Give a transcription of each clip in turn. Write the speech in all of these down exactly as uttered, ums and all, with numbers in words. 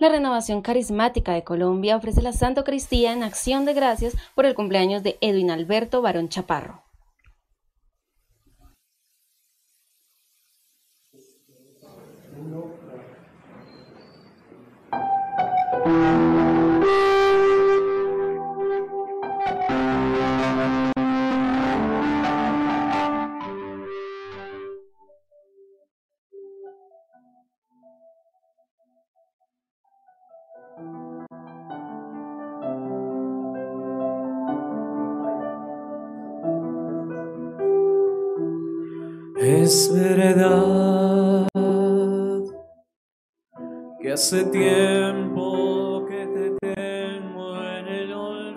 La Renovación Carismática de Colombia ofrece la Santa Eucaristía en acción de gracias por el cumpleaños de Edwin Alberto Barón Chaparro. Es verdad que hace tiempo que te tengo en el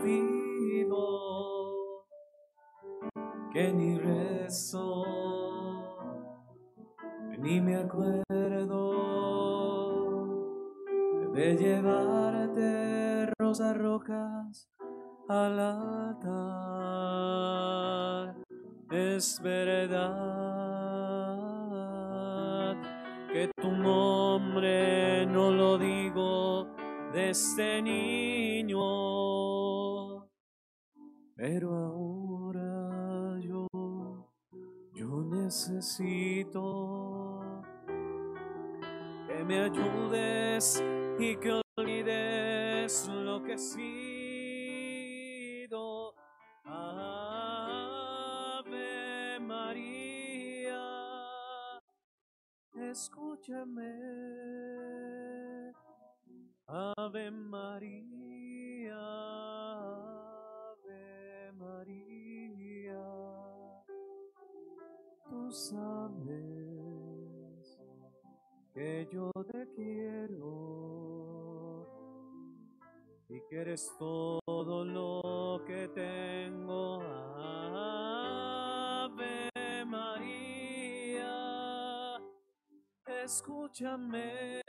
olvido, que ni rezo, ni me acuerdo de llevarte rosas rojas al altar. Es verdad que tu nombre no lo digo desde niño, pero ahora yo, yo necesito que me ayudes y que olvides lo que he sido. Ave María, escúchame. Ave María, Ave María, tú sabes que yo te quiero y que eres todo lo que tengo. Ave María, escúchame.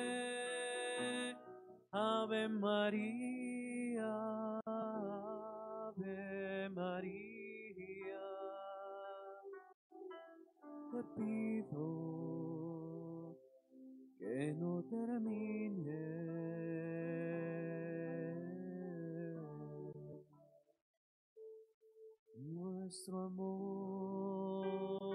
Ave María, Ave María, te pido que no termine nuestro amor.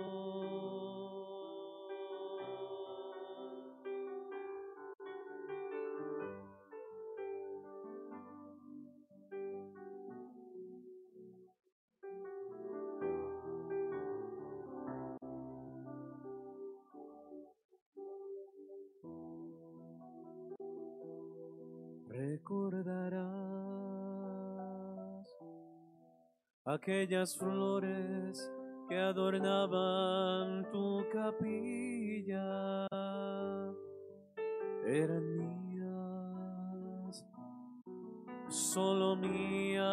Recordarás aquellas flores que adornaban tu capilla, eran mías, solo mías,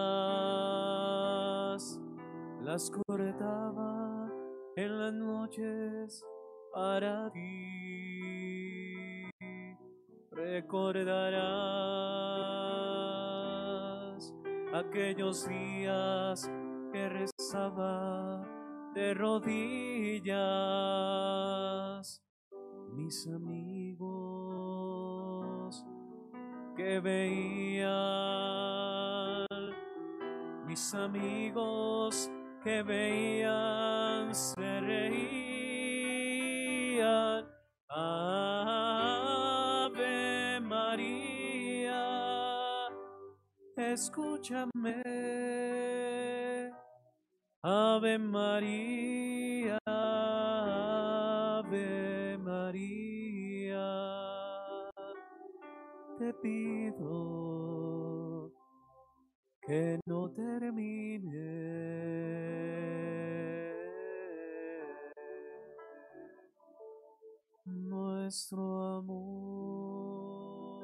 las cortaba en las noches para ti. Recordarás aquellos días que rezaba de rodillas, mis amigos que veían, mis amigos que veían se reían. Ave María, escúchame. Ave María, Ave María, te pido que no termine nuestro amor.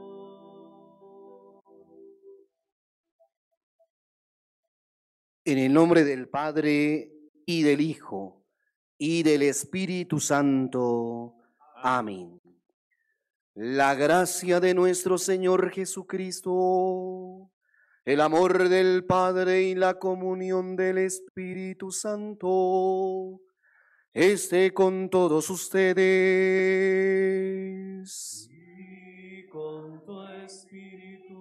En el nombre del Padre, y del Hijo, y del Espíritu Santo. Amén. La gracia de nuestro Señor Jesucristo, el amor del Padre y la comunión del Espíritu Santo esté con todos ustedes. Y con tu Espíritu.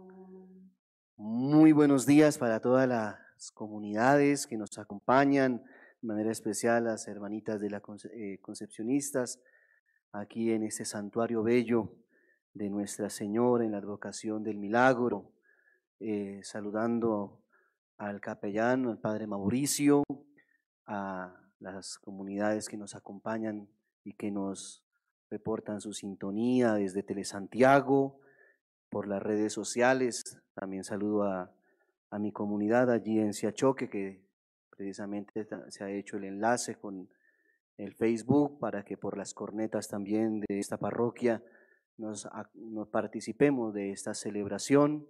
Muy buenos días para todas las comunidades que nos acompañan, de manera especial las hermanitas de las eh, concepcionistas, aquí en este santuario bello de Nuestra Señora en la advocación del milagro, eh, saludando al capellán, al padre Mauricio, a las comunidades que nos acompañan y que nos reportan su sintonía desde Telesantiago, por las redes sociales. También saludo a, a mi comunidad allí en Siachoque, que precisamente se ha hecho el enlace con el Facebook para que por las cornetas también de esta parroquia nos, nos participemos de esta celebración.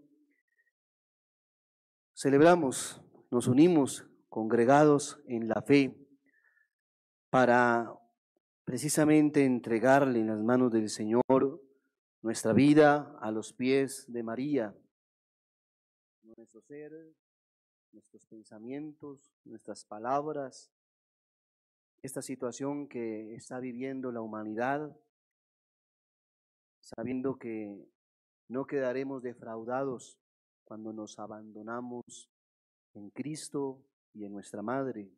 Celebramos, nos unimos congregados en la fe para precisamente entregarle en las manos del Señor nuestra vida a los pies de María, nuestro ser, nuestros pensamientos, nuestras palabras, esta situación que está viviendo la humanidad, sabiendo que no quedaremos defraudados cuando nos abandonamos en Cristo y en nuestra Madre.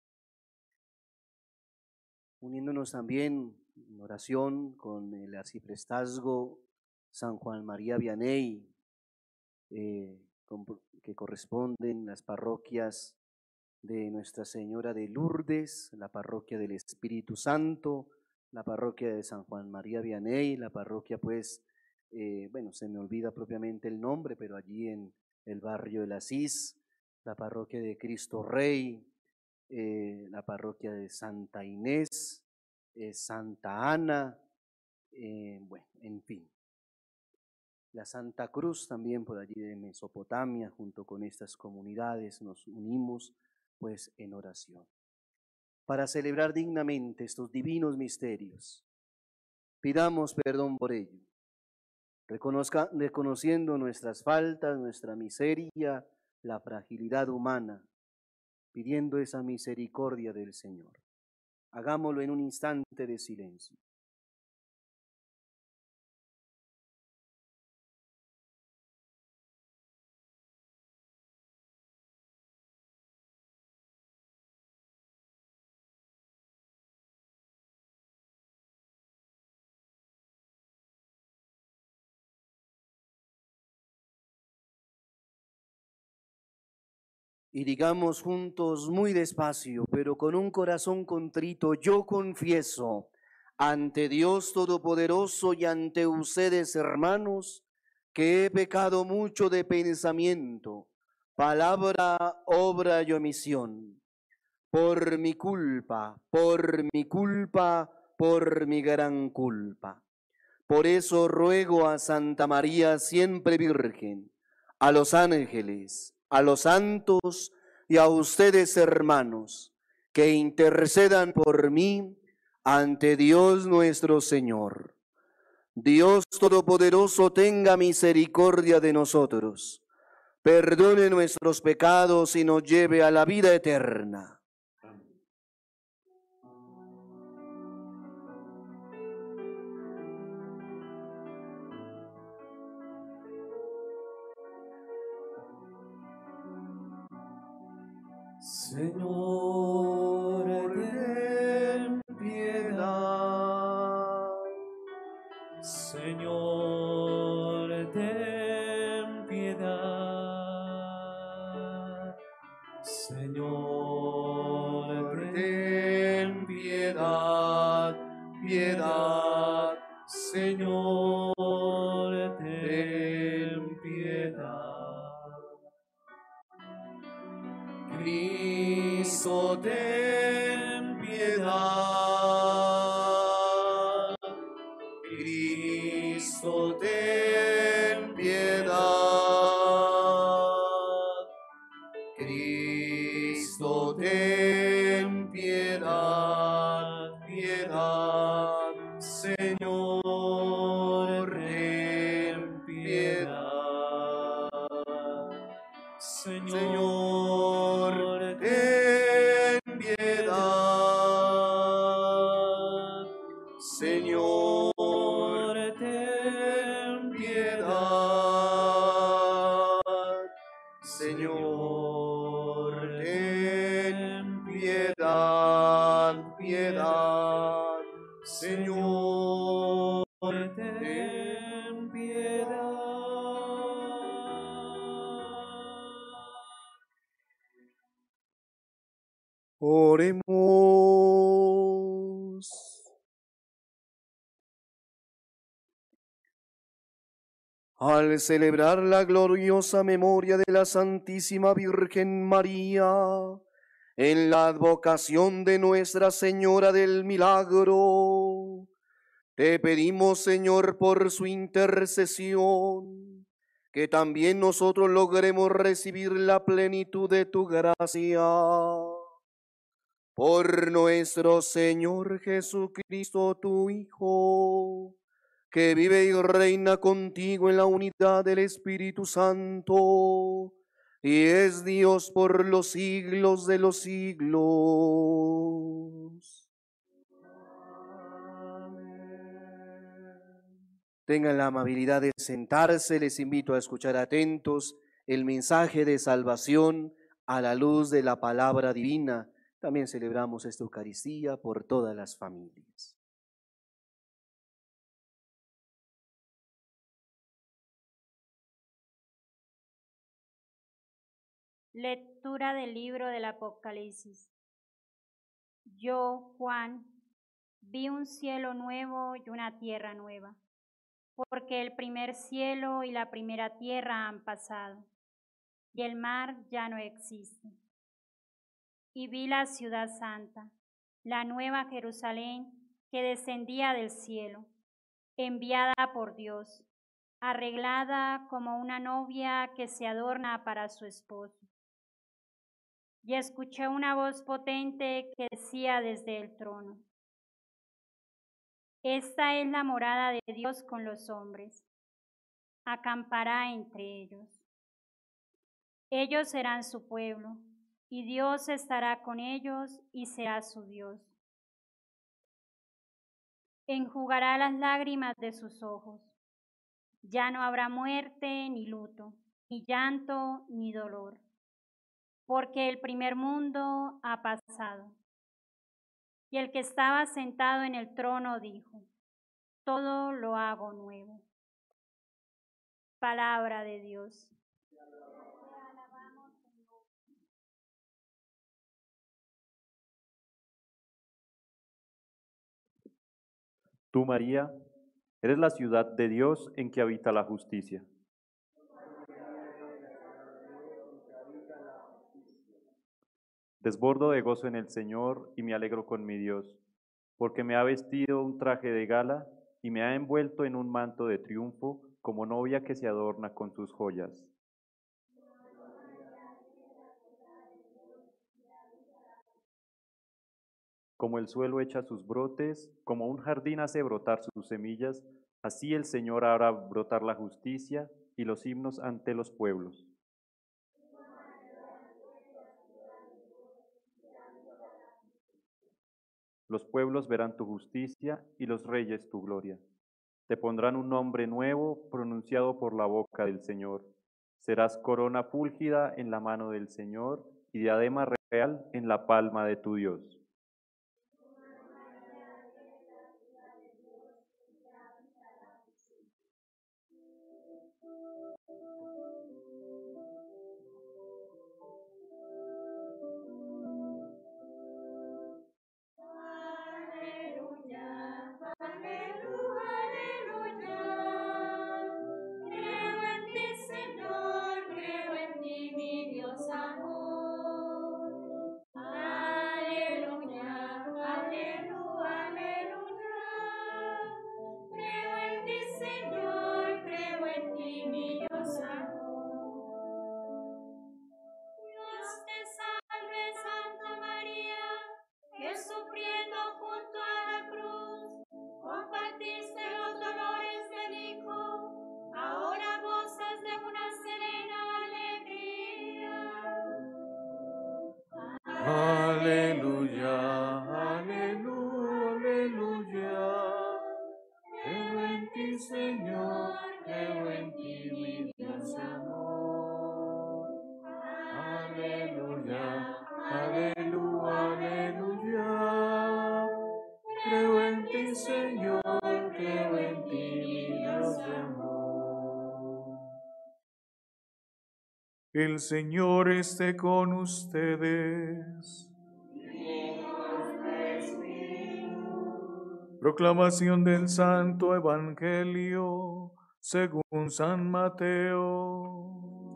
Uniéndonos también en oración con el arciprestazgo San Juan María Vianney, eh, que corresponden las parroquias de Nuestra Señora de Lourdes, la parroquia del Espíritu Santo, la parroquia de San Juan María Vianney, la parroquia pues, eh, bueno, se me olvida propiamente el nombre, pero allí en el barrio de Asís, la parroquia de Cristo Rey, eh, la parroquia de Santa Inés, eh, Santa Ana, eh, bueno, en fin. La Santa Cruz también por allí de Mesopotamia, junto con estas comunidades nos unimos pues en oración para celebrar dignamente estos divinos misterios. Pidamos perdón por ello, reconozca, reconociendo nuestras faltas, nuestra miseria, la fragilidad humana, pidiendo esa misericordia del Señor. Hagámoslo en un instante de silencio. Y digamos juntos muy despacio, pero con un corazón contrito, yo confieso ante Dios Todopoderoso y ante ustedes, hermanos, que he pecado mucho de pensamiento, palabra, obra y omisión. Por mi culpa, por mi culpa, por mi gran culpa. Por eso ruego a Santa María siempre Virgen, a los ángeles, a los santos y a ustedes, hermanos, que intercedan por mí ante Dios nuestro Señor. Dios Todopoderoso tenga misericordia de nosotros, perdone nuestros pecados y nos lleve a la vida eterna. Señor, ten piedad. Señor, ten piedad. Señor, ten piedad, piedad. Señor, ten piedad. Cristo, ten piedad. Cristo, ten piedad. Cristo, ten piedad, piedad. Señor, ten piedad. Señor, ten piedad. Señor, ten piedad. Señor, ten piedad. Oremos. Al celebrar la gloriosa memoria de la Santísima Virgen María, en la advocación de Nuestra Señora del Milagro, te pedimos, Señor, por su intercesión, que también nosotros logremos recibir la plenitud de tu gracia. Por nuestro Señor Jesucristo, tu Hijo, que vive y reina contigo en la unidad del Espíritu Santo, y es Dios por los siglos de los siglos. Tengan la amabilidad de sentarse. Les invito a escuchar atentos el mensaje de salvación a la luz de la palabra divina. También celebramos esta Eucaristía por todas las familias. Lectura del libro del Apocalipsis. Yo, Juan, vi un cielo nuevo y una tierra nueva, porque el primer cielo y la primera tierra han pasado, y el mar ya no existe. Y vi la ciudad santa, la nueva Jerusalén, que descendía del cielo, enviada por Dios, arreglada como una novia que se adorna para su esposo. Y escuché una voz potente que decía desde el trono: Esta es la morada de Dios con los hombres. Acampará entre ellos. Ellos serán su pueblo, y Dios estará con ellos y será su Dios. Enjugará las lágrimas de sus ojos. Ya no habrá muerte, ni luto, ni llanto, ni dolor, porque el primer mundo ha pasado. Y el que estaba sentado en el trono dijo: Todo lo hago nuevo. Palabra de Dios. Tú, María, eres la ciudad de Dios en que habita la justicia. Desbordo de gozo en el Señor y me alegro con mi Dios, porque me ha vestido un traje de gala y me ha envuelto en un manto de triunfo, como novia que se adorna con sus joyas. Como el suelo echa sus brotes, como un jardín hace brotar sus semillas, así el Señor hará brotar la justicia y los himnos ante los pueblos. Los pueblos verán tu justicia y los reyes tu gloria. Te pondrán un nombre nuevo pronunciado por la boca del Señor. Serás corona fúlgida en la mano del Señor y diadema real en la palma de tu Dios. Aleluya, aleluya, aleluya. Creo en ti, Señor, creo en ti, mi Dios amor. Aleluya, aleluya, aleluya. Creo en ti, Señor. Señor, creo en ti, mi Dios de amor. El Señor esté con ustedes. Proclamación del Santo Evangelio según San Mateo.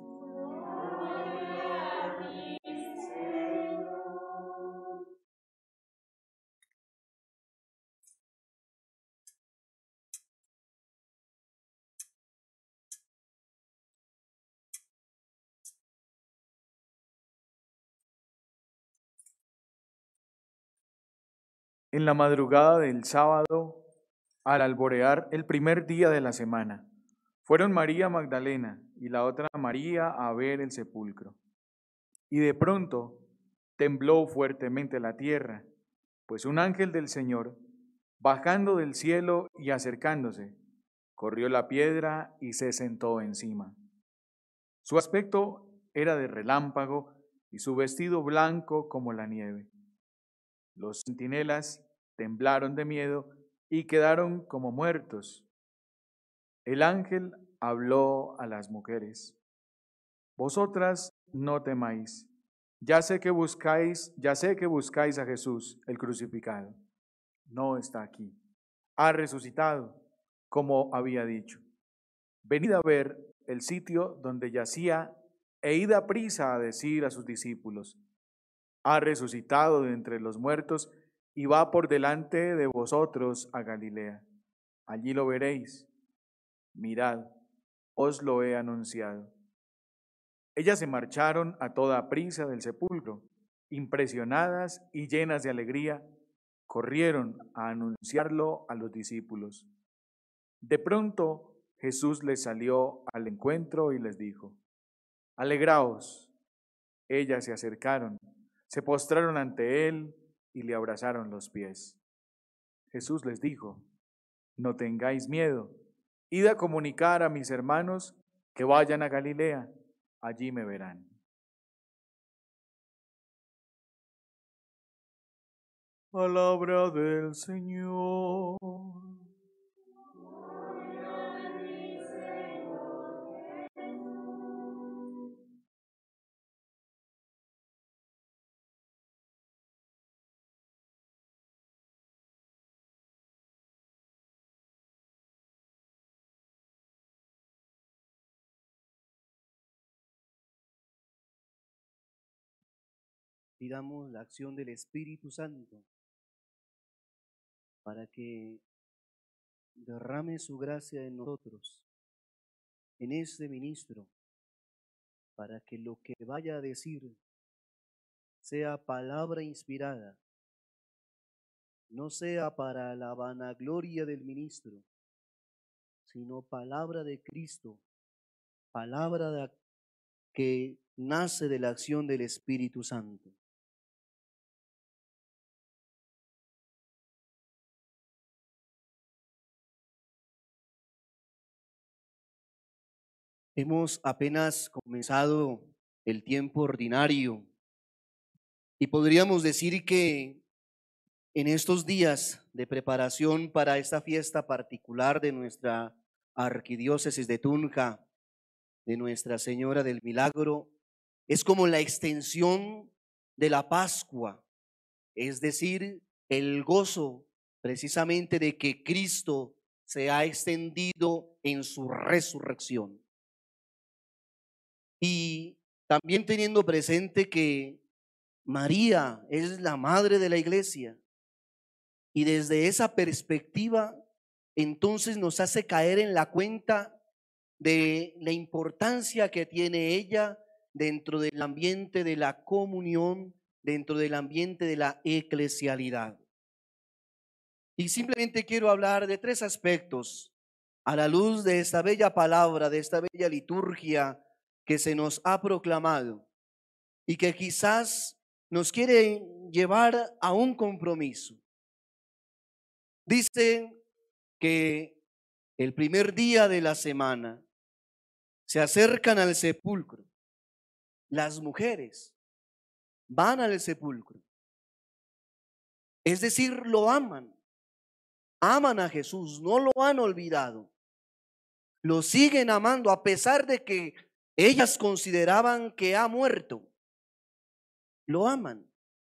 En la madrugada del sábado, al alborear el primer día de la semana, fueron María Magdalena y la otra María a ver el sepulcro. Y de pronto tembló fuertemente la tierra, pues un ángel del Señor, bajando del cielo y acercándose, corrió la piedra y se sentó encima. Su aspecto era de relámpago y su vestido blanco como la nieve. Los centinelas temblaron de miedo y quedaron como muertos. El ángel habló a las mujeres: Vosotras no temáis. Ya sé que buscáis, ya sé que buscáis a Jesús, el crucificado. No está aquí. Ha resucitado, como había dicho. Venid a ver el sitio donde yacía e id a prisa a decir a sus discípulos: ha resucitado de entre los muertos y va por delante de vosotros a Galilea. Allí lo veréis. Mirad, os lo he anunciado. Ellas se marcharon a toda prisa del sepulcro, impresionadas y llenas de alegría, corrieron a anunciarlo a los discípulos. De pronto Jesús les salió al encuentro y les dijo: alegraos. Ellas se acercaron, se postraron ante él y le abrazaron los pies. Jesús les dijo: no tengáis miedo, id a comunicar a mis hermanos que vayan a Galilea, allí me verán. Palabra del Señor. Pidamos la acción del Espíritu Santo para que derrame su gracia en nosotros, en este ministro, para que lo que vaya a decir sea palabra inspirada, no sea para la vanagloria del ministro, sino palabra de Cristo, palabra de, que nace de la acción del Espíritu Santo. Hemos apenas comenzado el tiempo ordinario y podríamos decir que en estos días de preparación para esta fiesta particular de nuestra arquidiócesis de Tunja, de Nuestra Señora del Milagro, es como la extensión de la Pascua, es decir, el gozo precisamente de que Cristo se ha extendido en su resurrección. Y también teniendo presente que María es la madre de la iglesia, y desde esa perspectiva entonces nos hace caer en la cuenta de la importancia que tiene ella dentro del ambiente de la comunión, dentro del ambiente de la eclesialidad. Y simplemente quiero hablar de tres aspectos a la luz de esta bella palabra, de esta bella liturgia que se nos ha proclamado y que quizás nos quiere llevar a un compromiso. Dice que el primer día de la semana se acercan al sepulcro. Las mujeres van al sepulcro. Es decir, lo aman. aman a Jesús, no lo han olvidado. Lo siguen amando a pesar de que ellas consideraban que ha muerto. Lo aman.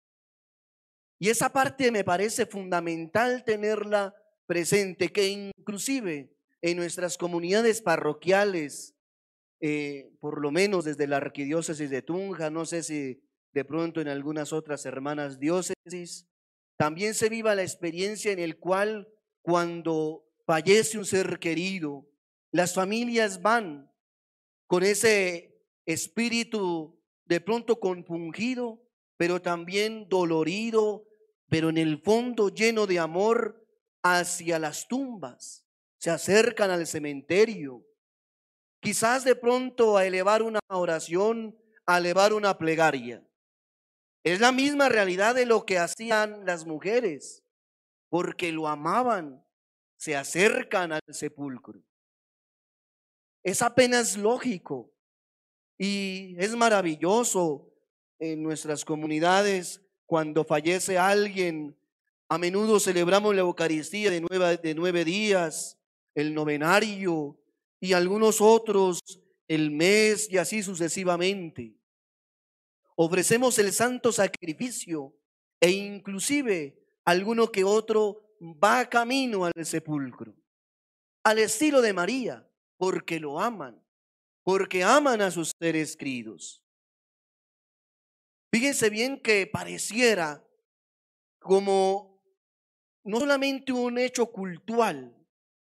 Y esa parte me parece fundamental tenerla presente, que inclusive en nuestras comunidades parroquiales, eh, por lo menos desde la arquidiócesis de Tunja, no sé si de pronto en algunas otras hermanas diócesis, también se viva la experiencia en el cual cuando fallece un ser querido, las familias van con ese espíritu de pronto compungido, pero también dolorido, pero en el fondo lleno de amor hacia las tumbas. Se acercan al cementerio, quizás de pronto a elevar una oración, a elevar una plegaria. Es la misma realidad de lo que hacían las mujeres, porque lo amaban, se acercan al sepulcro. Es apenas lógico y es maravilloso en nuestras comunidades cuando fallece alguien. A menudo celebramos la Eucaristía de nueve, de nueve días, el novenario y algunos otros el mes y así sucesivamente. Ofrecemos el santo sacrificio e inclusive alguno que otro va camino al sepulcro, al estilo de María, porque lo aman, porque aman a sus seres queridos. Fíjense bien que pareciera como no solamente un hecho cultural,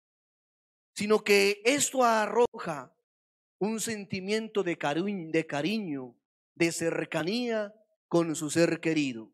sino que esto arroja un sentimiento de cariño, de cariño, de cercanía con su ser querido.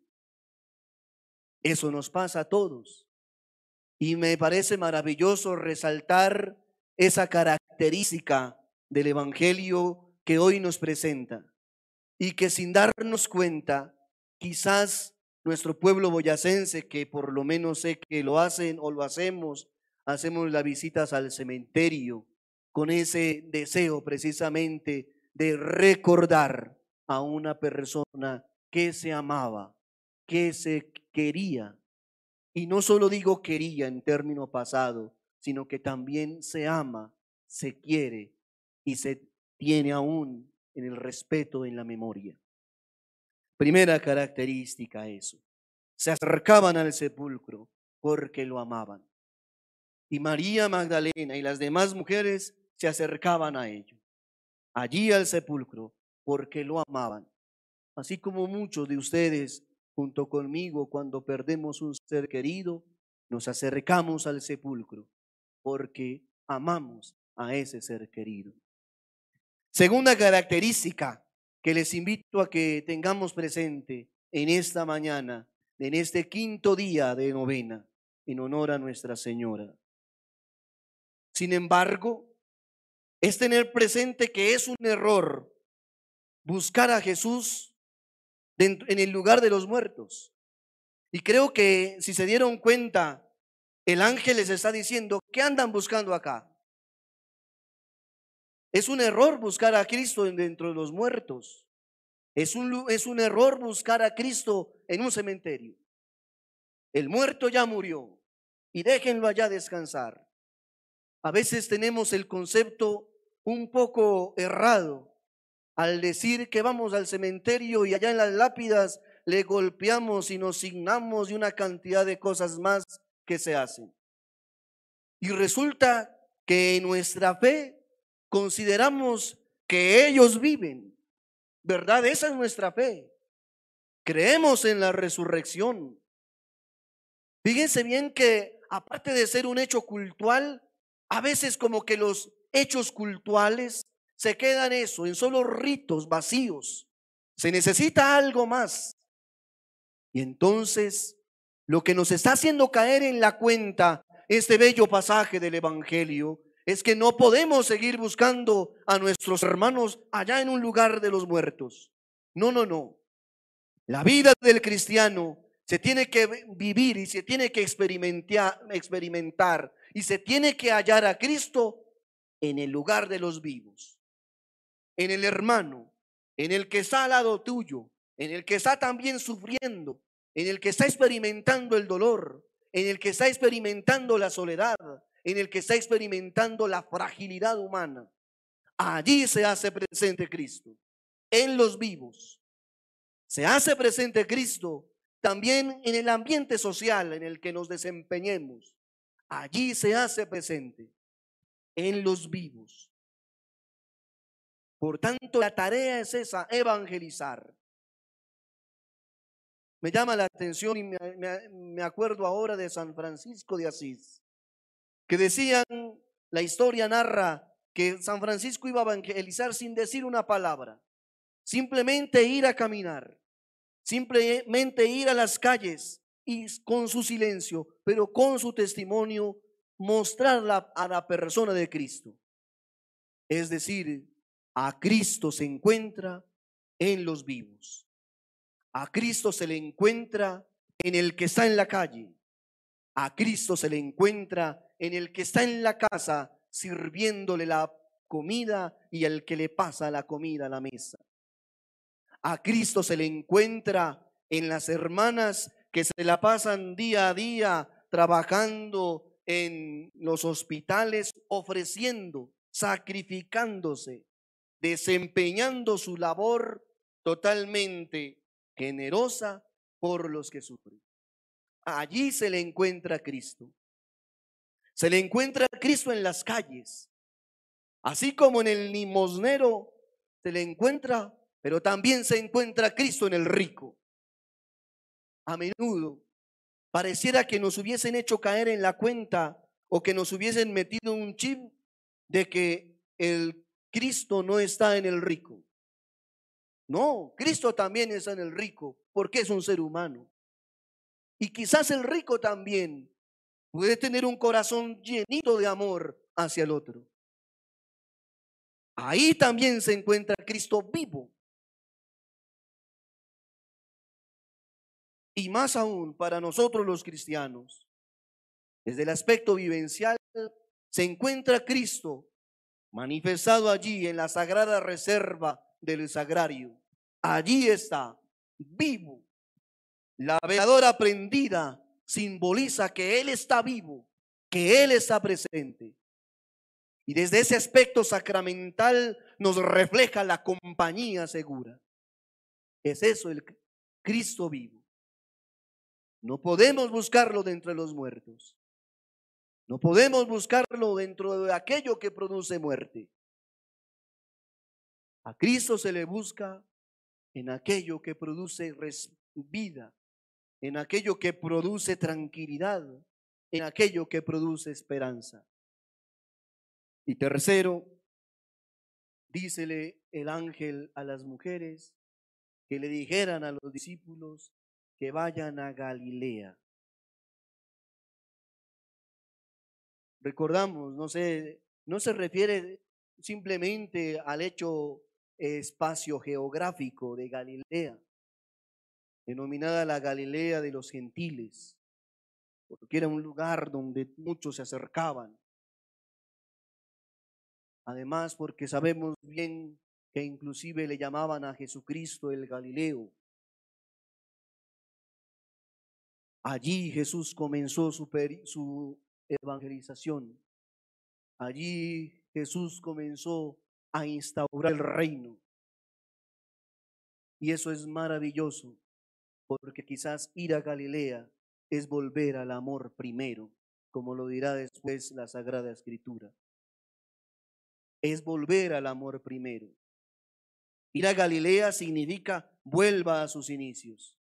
Eso nos pasa a todos. Y me parece maravilloso resaltar esa característica del Evangelio que hoy nos presenta y que sin darnos cuenta, quizás nuestro pueblo boyacense, que por lo menos sé que lo hacen o lo hacemos, hacemos las visitas al cementerio con ese deseo precisamente de recordar a una persona que se amaba, que se quería. Y no solo digo quería en término pasado, sino que también se ama, se quiere y se tiene aún en el respeto, en la memoria. Primera característica eso. Se acercaban al sepulcro porque lo amaban. Y María Magdalena y las demás mujeres se acercaban a ello, allí al sepulcro, porque lo amaban. Así como muchos de ustedes, junto conmigo, cuando perdemos un ser querido, nos acercamos al sepulcro, porque amamos a ese ser querido. Segunda característica que les invito a que tengamos presente en esta mañana, en este quinto día de novena, en honor a Nuestra Señora. Sin embargo, es tener presente que es un error buscar a Jesús en el lugar de los muertos. Y creo que si se dieron cuenta, el ángel les está diciendo, ¿qué andan buscando acá? Es un error buscar a Cristo dentro de los muertos. Es un, es un error buscar a Cristo en un cementerio. El muerto ya murió y déjenlo allá descansar. A veces tenemos el concepto un poco errado al decir que vamos al cementerio y allá en las lápidas le golpeamos y nos signamos de una cantidad de cosas más que se hacen. Y resulta que en nuestra fe consideramos que ellos viven, ¿verdad? Esa es nuestra fe. Creemos en la resurrección. Fíjense bien que aparte de ser un hecho cultural, a veces como que los hechos cultuales se quedan eso, en solo ritos vacíos. Se necesita algo más. Y entonces, lo que nos está haciendo caer en la cuenta este bello pasaje del Evangelio es que no podemos seguir buscando a nuestros hermanos allá en un lugar de los muertos. No, no, no. La vida del cristiano se tiene que vivir y se tiene que experimentar, experimentar y se tiene que hallar a Cristo en el lugar de los vivos, en el hermano, en el que está al lado tuyo, en el que está también sufriendo, en el que está experimentando el dolor, en el que está experimentando la soledad, en el que está experimentando la fragilidad humana. Allí se hace presente Cristo, en los vivos. Se hace presente Cristo también en el ambiente social en el que nos desempeñemos. Allí se hace presente, en los vivos. Por tanto, la tarea es esa, evangelizar. Me llama la atención y me, me, me acuerdo ahora de San Francisco de Asís, que decían, la historia narra que San Francisco iba a evangelizar sin decir una palabra, simplemente ir a caminar, simplemente ir a las calles y con su silencio, pero con su testimonio, mostrar la, a la persona de Cristo. Es decir, a Cristo se encuentra en los vivos. A Cristo se le encuentra en el que está en la calle. A Cristo se le encuentra en el que está en la casa sirviéndole la comida y el que le pasa la comida a la mesa. A Cristo se le encuentra en las hermanas que se la pasan día a día trabajando en los hospitales, ofreciendo, sacrificándose, desempeñando su labor totalmente generosa por los que sufren. Allí se le encuentra Cristo. Se le encuentra Cristo en las calles, así como en el limosnero se le encuentra, pero también se encuentra Cristo en el rico. A menudo pareciera que nos hubiesen hecho caer en la cuenta o que nos hubiesen metido un chip de que el Cristo no está en el rico. No, Cristo también está en el rico porque es un ser humano. Y quizás el rico también puede tener un corazón llenito de amor hacia el otro. Ahí también se encuentra Cristo vivo. Y más aún para nosotros los cristianos, desde el aspecto vivencial, se encuentra Cristo manifestado allí en la sagrada reserva del sagrario. Allí está, vivo. La veladora prendida simboliza que Él está vivo, que Él está presente. Y desde ese aspecto sacramental nos refleja la compañía segura. Es eso el Cristo vivo. No podemos buscarlo de entre los muertos. No podemos buscarlo dentro de aquello que produce muerte. A Cristo se le busca en aquello que produce vida, en aquello que produce tranquilidad, en aquello que produce esperanza. Y tercero, dícele el ángel a las mujeres que le dijeran a los discípulos que vayan a Galilea. Recordamos, no sé, no se refiere simplemente al hecho espacio geográfico de Galilea, denominada la Galilea de los gentiles, porque era un lugar donde muchos se acercaban. Además, porque sabemos bien que inclusive le llamaban a Jesucristo el Galileo. Allí Jesús comenzó su, su evangelización. Allí Jesús comenzó a instaurar el reino. Y eso es maravilloso, porque quizás ir a Galilea es volver al amor primero, como lo dirá después la Sagrada Escritura. Es volver al amor primero. Ir a Galilea significa vuelva a sus inicios.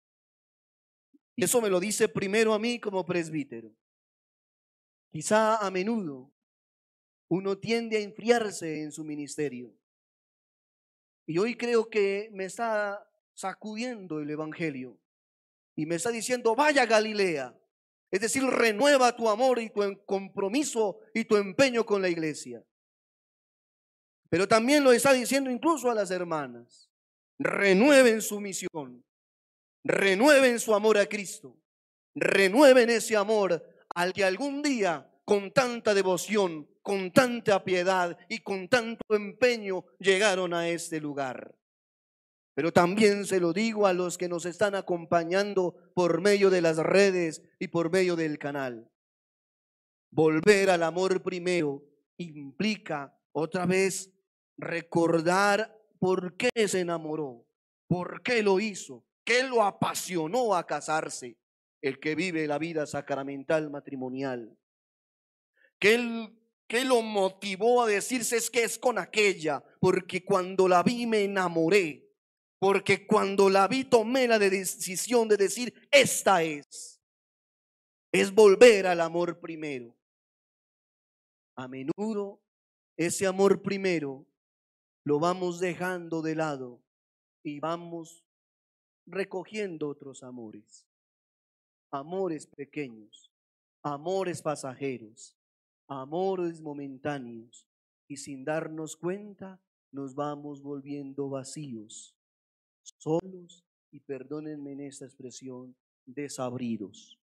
Y eso me lo dice primero a mí como presbítero. Quizá a menudo uno tiende a enfriarse en su ministerio. Y hoy creo que me está sacudiendo el Evangelio y me está diciendo, vaya a Galilea. Es decir, renueva tu amor y tu compromiso y tu empeño con la iglesia. Pero también lo está diciendo incluso a las hermanas. Renueven su misión. Renueven su amor a Cristo. Renueven ese amor al que algún día con tanta devoción, con tanta piedad y con tanto empeño llegaron a este lugar. pero también se lo digo a los que nos están acompañando por medio de las redes y por medio del canal. Volver al amor primero implica otra vez recordar por qué se enamoró, por qué lo hizo, qué lo apasionó a casarse, el que vive la vida sacramental matrimonial. ¿Qué, el, qué lo motivó a decirse es que es con aquella? Porque cuando la vi me enamoré, porque cuando la vi tomé la decisión de decir esta es. Es volver al amor primero. A menudo ese amor primero lo vamos dejando de lado y vamos recogiendo otros amores. Amores pequeños, amores pasajeros, amores momentáneos, y sin darnos cuenta nos vamos volviendo vacíos, solos y, perdónenme en esta expresión, desabridos.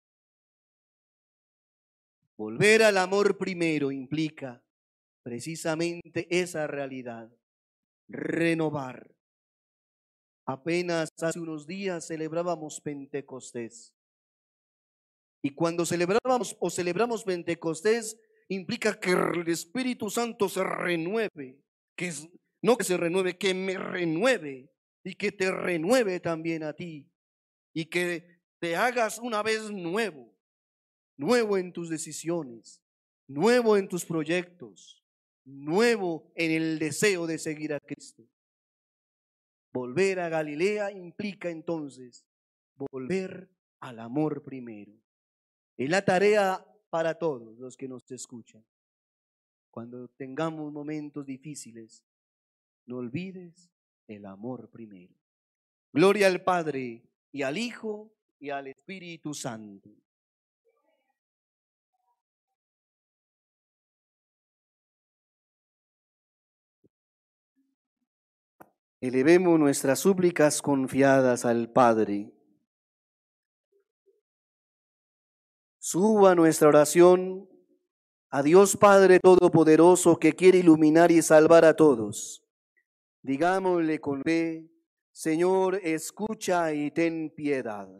Volver al amor primero implica precisamente esa realidad, renovar. Apenas hace unos días celebrábamos Pentecostés. Y cuando celebrábamos o celebramos Pentecostés, implica que el Espíritu Santo se renueve, que es, no que se renueve, que me renueve y que te renueve también a ti y que te hagas una vez nuevo, nuevo en tus decisiones, nuevo en tus proyectos, nuevo en el deseo de seguir a Cristo. Volver a Galilea implica entonces volver al amor primero. Es la tarea para todos los que nos escuchan. Cuando tengamos momentos difíciles, no olvides el amor primero. Gloria al Padre y al Hijo y al Espíritu Santo. Elevemos nuestras súplicas confiadas al Padre. Suba nuestra oración a Dios Padre Todopoderoso, que quiere iluminar y salvar a todos. Digámosle con fe: Señor, escucha y ten piedad.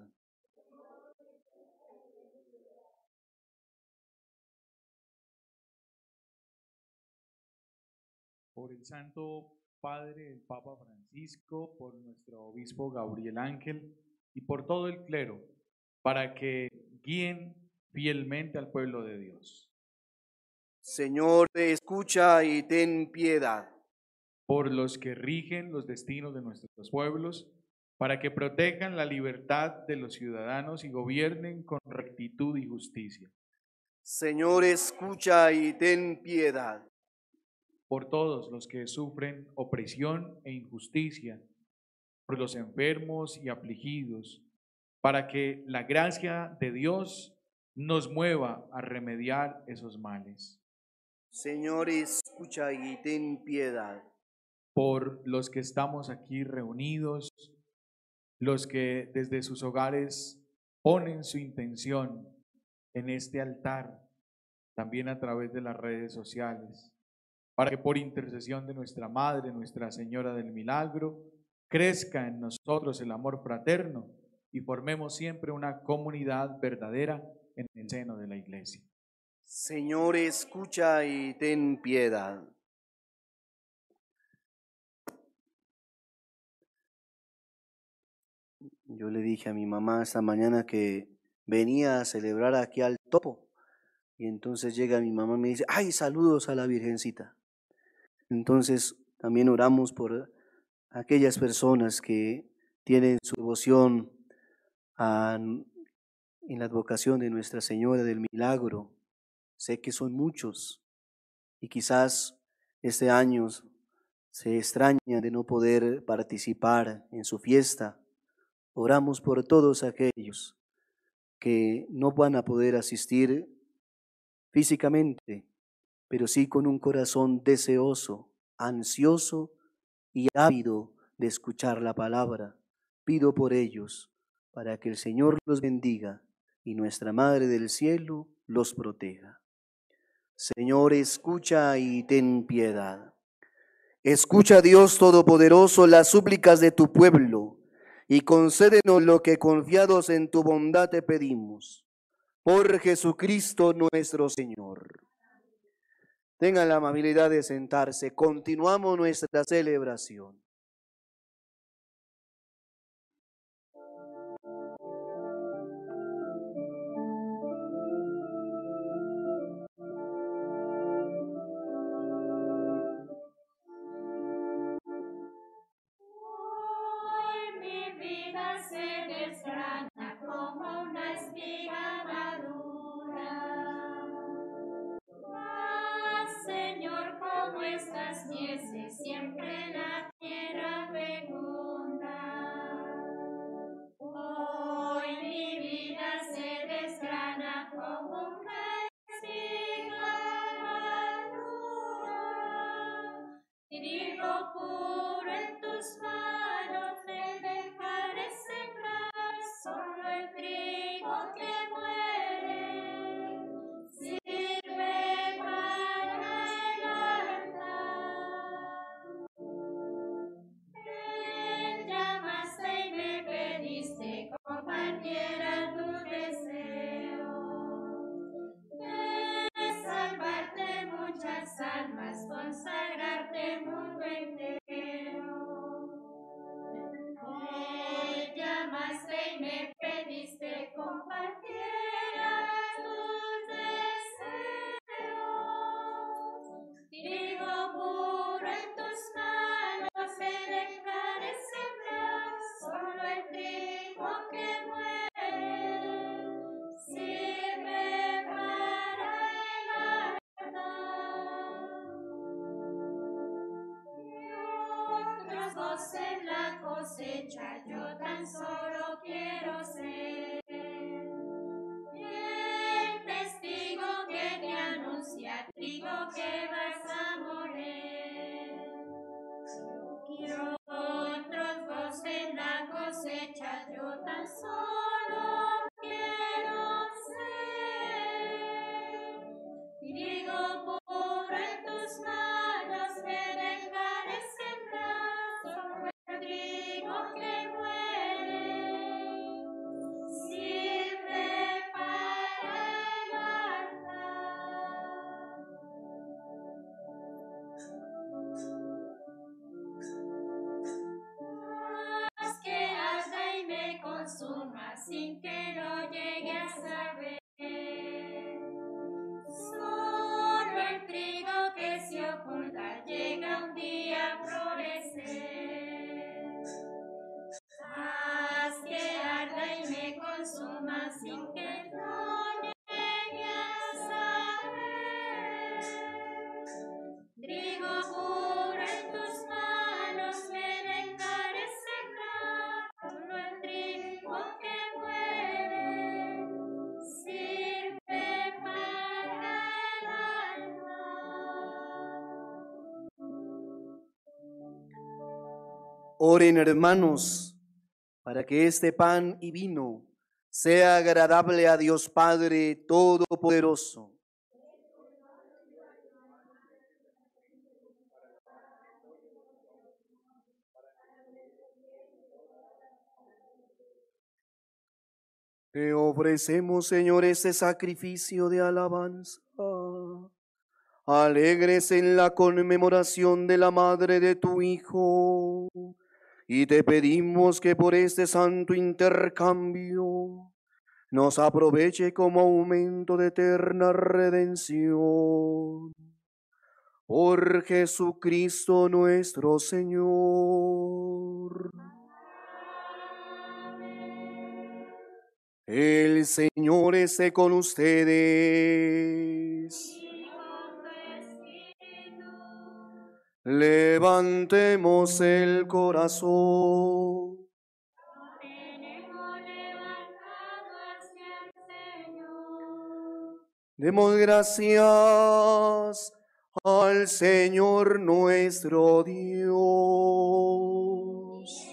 Por el Santo Padre, el Papa Francisco, por nuestro obispo Gabriel Ángel y por todo el clero, para que guíen fielmente al pueblo de Dios. Señor, escucha y ten piedad. Por los que rigen los destinos de nuestros pueblos, para que protejan la libertad de los ciudadanos y gobiernen con rectitud y justicia. Señor, escucha y ten piedad. Por todos los que sufren opresión e injusticia, por los enfermos y afligidos, para que la gracia de Dios nos mueva a remediar esos males. Señor, escucha y ten piedad. Por los que estamos aquí reunidos, los que desde sus hogares ponen su intención en este altar, también a través de las redes sociales, para que por intercesión de nuestra Madre, Nuestra Señora del Milagro, crezca en nosotros el amor fraterno y formemos siempre una comunidad verdadera en el seno de la Iglesia. Señor, escucha y ten piedad. Yo le dije a mi mamá esta mañana que venía a celebrar aquí al Topo. Y entonces llega mi mamá y me dice: ¡ay, saludos a la Virgencita! Entonces también oramos por aquellas personas que tienen su devoción a, en la advocación de Nuestra Señora del Milagro. Sé que son muchos y quizás este año se extrañan de no poder participar en su fiesta. Oramos por todos aquellos que no van a poder asistir físicamente, pero sí con un corazón deseoso, ansioso y ávido de escuchar la palabra. Pido por ellos para que el Señor los bendiga y nuestra Madre del Cielo los proteja. Señor, escucha y ten piedad. Escucha, Dios Todopoderoso, las súplicas de tu pueblo y concédenos lo que confiados en tu bondad te pedimos. Por Jesucristo nuestro Señor. Tengan la amabilidad de sentarse. Continuamos nuestra celebración. Hoy mi vida se desgrana como una espiga madura. Ah, Señor, como estas mieses siempre la tierra fecunda. Hoy mi vida se desgrana como una espiga madura. Trigo puro en tus manos me dejaré sembrar, solo el trigo que muere sirve para el altar. Me llamaste y me pediste compartiera tu deseo de salvarte muchas almas, consagrarte mundo entero. Me llamaste y me pediste compartiera tus deseos. Trigo puro en tus manos me dejaré sembrar, solo el trigo que muere sirve para el altar. Y otros gocen la cosecha, yo tan solo quiero ser el testigo que te anuncia, trigo que vas a morir. Quiero otros gocen la cosecha, yo tan solo quiero ser trigo puro en tus manos me dejaré sembrar, solo el trigo que muere sirve para el altar. Haz que arda y me consuma sin que lo llegue a saber. Solo el trigo que se oculta llega un día a florecer. Haz que arda y me consuma sin que lo llegue a saber. Trigo puro en tus manos me dejaré sembrar, solo el trigo que muere sirve para el altar. Oren, hermanos, para que este pan y vino sea agradable a Dios Padre Todopoderoso. Te ofrecemos, Señor, este sacrificio de alabanza, alegres en la conmemoración de la madre de tu Hijo, y te pedimos que por este santo intercambio nos aproveche como aumento de eterna redención. Por Jesucristo nuestro Señor. El Señor esté con ustedes. Levantemos el corazón. Demos gracias al Señor nuestro Dios.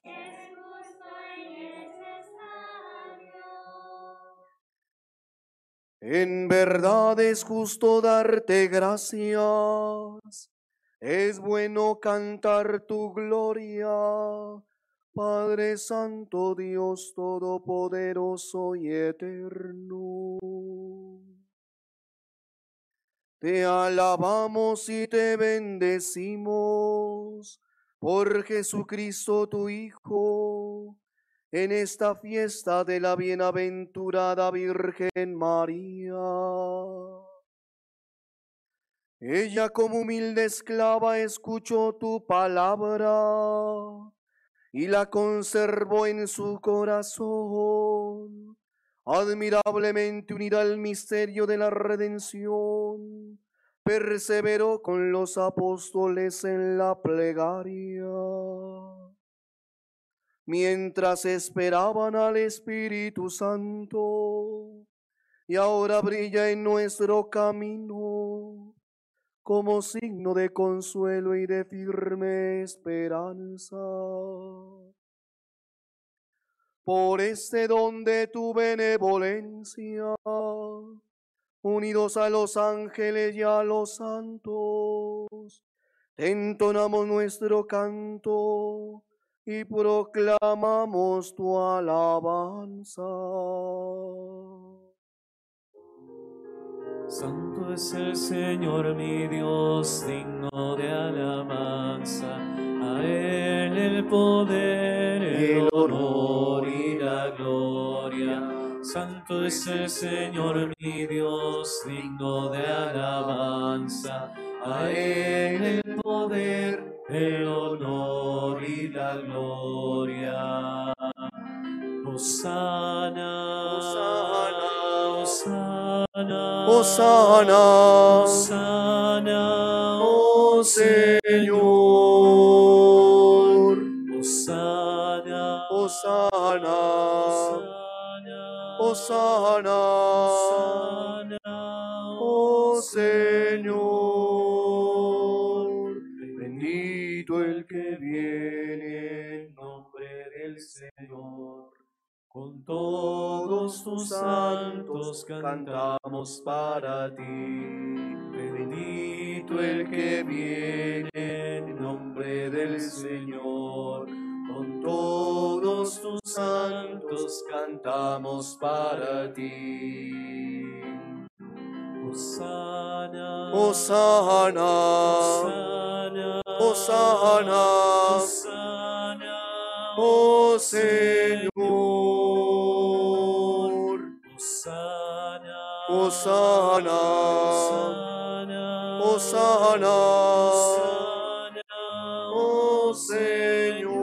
En verdad es justo darte gracias, Es bueno cantar tu gloria, Padre Santo, Dios Todopoderoso y Eterno. Te alabamos y te bendecimos por Jesucristo tu Hijo, en esta fiesta de la bienaventurada Virgen María. Ella como humilde esclava escuchó tu palabra y la conservó en su corazón. Admirablemente unida al misterio de la redención, perseveró con los apóstoles en la plegaria. Mientras esperaban al Espíritu Santo, y ahora brilla en nuestro camino como signo de consuelo y de firme esperanza. Por este don de tu benevolencia, unidos a los ángeles y a los santos, te entonamos nuestro canto y proclamamos tu alabanza. Santo es el Señor mi Dios, digno de alabanza. A Él el poder, el honor y la gloria. Santo es el Señor mi Dios, digno de alabanza. A Él el poder, el honor y la gloria. Hosana, Hosana, Hosana, Hosana, Hosana, oh Señor. Hosana, Hosana, Hosana, Hosana, Hosana, oh Señor. Bendito el que viene en nombre del Señor. Con todos tus santos cantamos para ti. Bendito el que viene en nombre del Señor. Con todos tus santos cantamos para ti. Hosana, Hosana, Hosana, Hosana, Hosana, oh Señor. Hosana, Hosana, Hosana, Hosana, Hosana, oh Señor.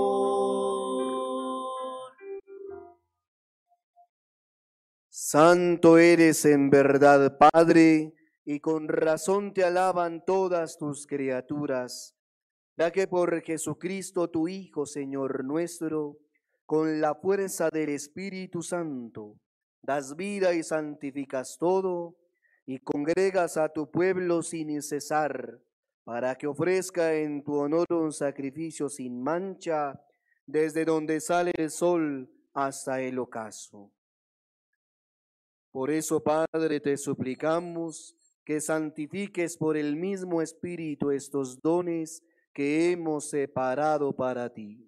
Santo eres en verdad, Padre, y con razón te alaban todas tus criaturas, ya que por Jesucristo tu Hijo, Señor nuestro, con la fuerza del Espíritu Santo, das vida y santificas todo, y congregas a tu pueblo sin cesar, para que ofrezca en tu honor un sacrificio sin mancha, desde donde sale el sol hasta el ocaso. Por eso, Padre, te suplicamos que santifiques por el mismo Espíritu estos dones que hemos separado para ti,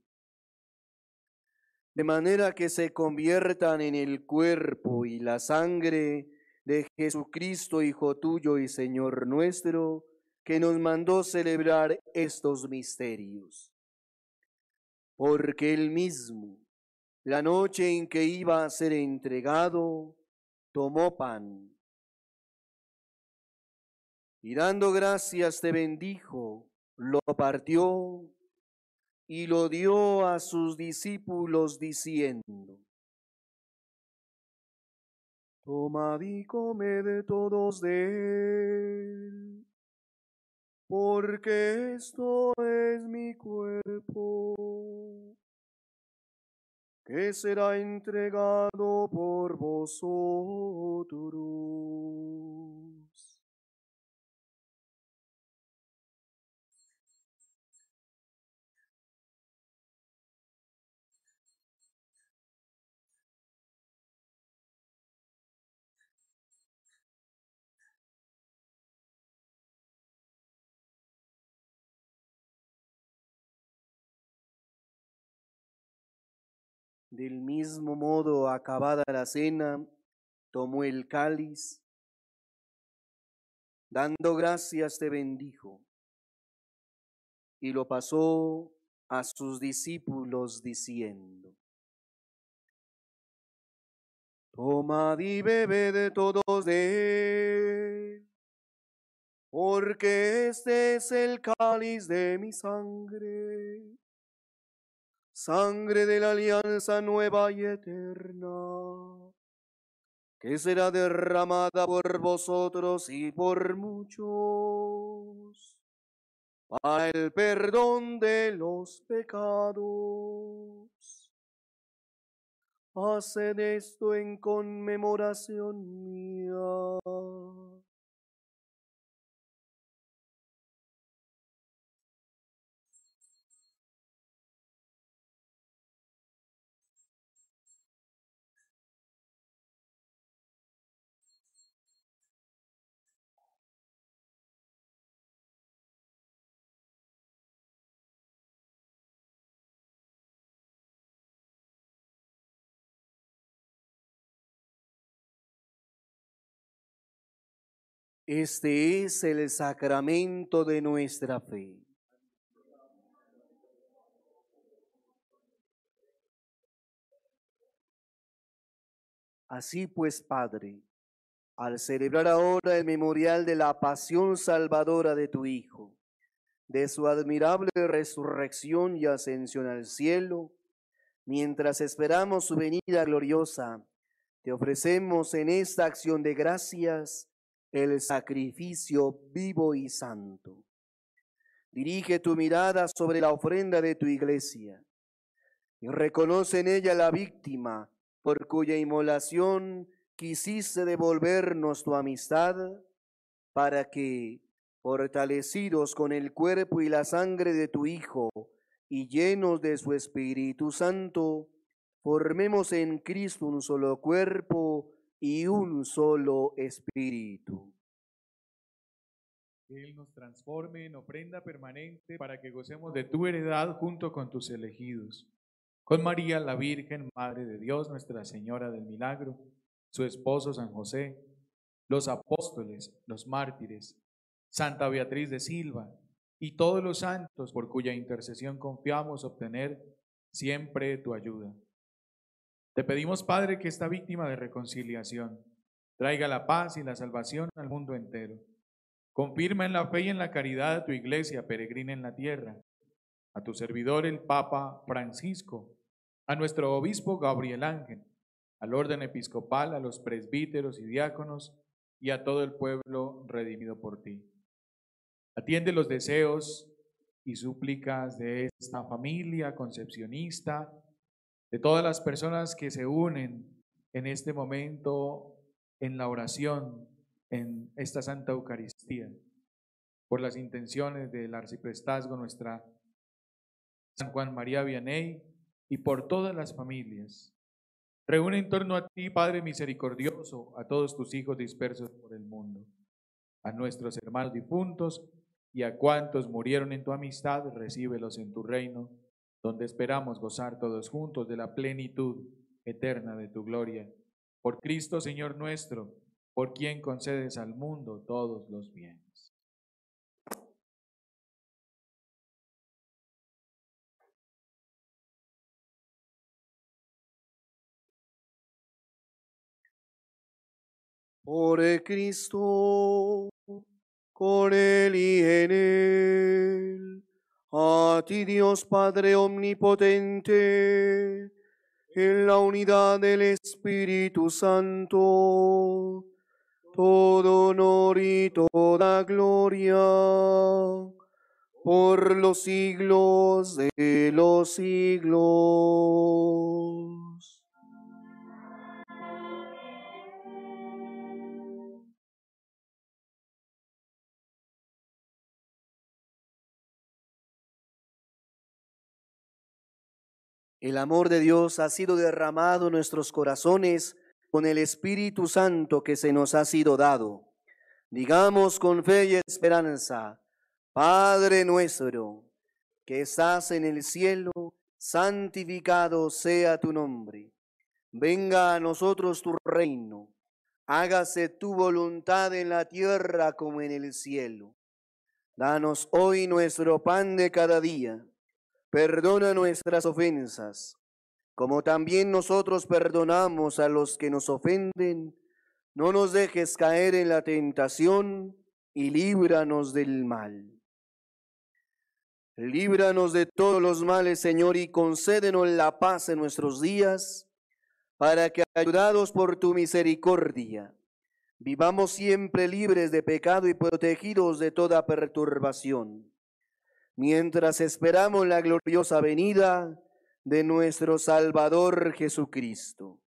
de manera que se conviertan en el cuerpo y la sangre de Jesucristo, Hijo tuyo y Señor nuestro, que nos mandó celebrar estos misterios. Porque él mismo, la noche en que iba a ser entregado, tomó pan y dando gracias te bendijo, lo partió y lo dio a sus discípulos diciendo: tomad y comed todos de él, porque esto es mi cuerpo, que será entregado por vosotros. Del mismo modo, acabada la cena, tomó el cáliz, dando gracias te bendijo, y lo pasó a sus discípulos diciendo: tomad y bebed de todos de él, porque este es el cáliz de mi sangre, sangre de la alianza nueva y eterna, que será derramada por vosotros y por muchos, para el perdón de los pecados. Haced esto en conmemoración mía. Este es el sacramento de nuestra fe. Así pues, Padre, al celebrar ahora el memorial de la pasión salvadora de tu Hijo, de su admirable resurrección y ascensión al cielo, mientras esperamos su venida gloriosa, te ofrecemos en esta acción de gracias el sacrificio vivo y santo. Dirige tu mirada sobre la ofrenda de tu iglesia y reconoce en ella la víctima por cuya inmolación quisiste devolvernos tu amistad, para que, fortalecidos con el cuerpo y la sangre de tu Hijo y llenos de su Espíritu Santo, formemos en Cristo un solo cuerpo y un solo espíritu. Que Él nos transforme en ofrenda permanente para que gocemos de tu heredad junto con tus elegidos. Con María, la Virgen, Madre de Dios, Nuestra Señora del Milagro, su esposo San José, los apóstoles, los mártires, Santa Beatriz de Silva y todos los santos por cuya intercesión confiamos obtener siempre tu ayuda. Te pedimos, Padre, que esta víctima de reconciliación traiga la paz y la salvación al mundo entero. Confirma en la fe y en la caridad a tu iglesia peregrina en la tierra, a tu servidor el Papa Francisco, a nuestro obispo Gabriel Ángel, al orden episcopal, a los presbíteros y diáconos y a todo el pueblo redimido por ti. Atiende los deseos y súplicas de esta familia concepcionista, de todas las personas que se unen en este momento en la oración, en esta Santa Eucaristía, por las intenciones del arciprestazgo nuestra San Juan María Vianney y por todas las familias. Reúne en torno a ti, Padre misericordioso, a todos tus hijos dispersos por el mundo, a nuestros hermanos difuntos y a cuantos murieron en tu amistad, recíbelos en tu reino, donde esperamos gozar todos juntos de la plenitud eterna de tu gloria. Por Cristo, Señor nuestro, por quien concedes al mundo todos los bienes. Por Cristo, con Él y en Él, a ti Dios Padre omnipotente, en la unidad del Espíritu Santo, todo honor y toda gloria, por los siglos de los siglos. El amor de Dios ha sido derramado en nuestros corazones con el Espíritu Santo que se nos ha sido dado. Digamos con fe y esperanza: Padre nuestro, que estás en el cielo, santificado sea tu nombre. Venga a nosotros tu reino. Hágase tu voluntad en la tierra como en el cielo. Danos hoy nuestro pan de cada día. Perdona nuestras ofensas, como también nosotros perdonamos a los que nos ofenden. No nos dejes caer en la tentación y líbranos del mal. Líbranos de todos los males, Señor, y concédenos la paz en nuestros días, para que, ayudados por tu misericordia, vivamos siempre libres de pecado y protegidos de toda perturbación, mientras esperamos la gloriosa venida de nuestro Salvador Jesucristo.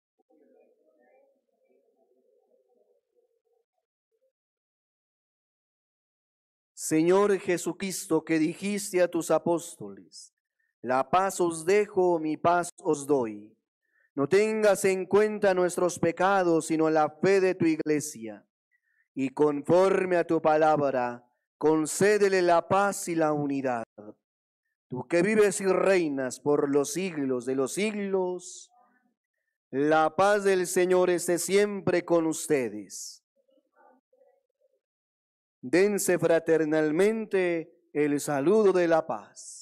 Señor Jesucristo, que dijiste a tus apóstoles, la paz os dejo, mi paz os doy. No tengas en cuenta nuestros pecados, sino la fe de tu iglesia. Y conforme a tu palabra, concédele la paz y la unidad. Tú que vives y reinas por los siglos de los siglos, la paz del Señor esté siempre con ustedes. Dense fraternalmente el saludo de la paz.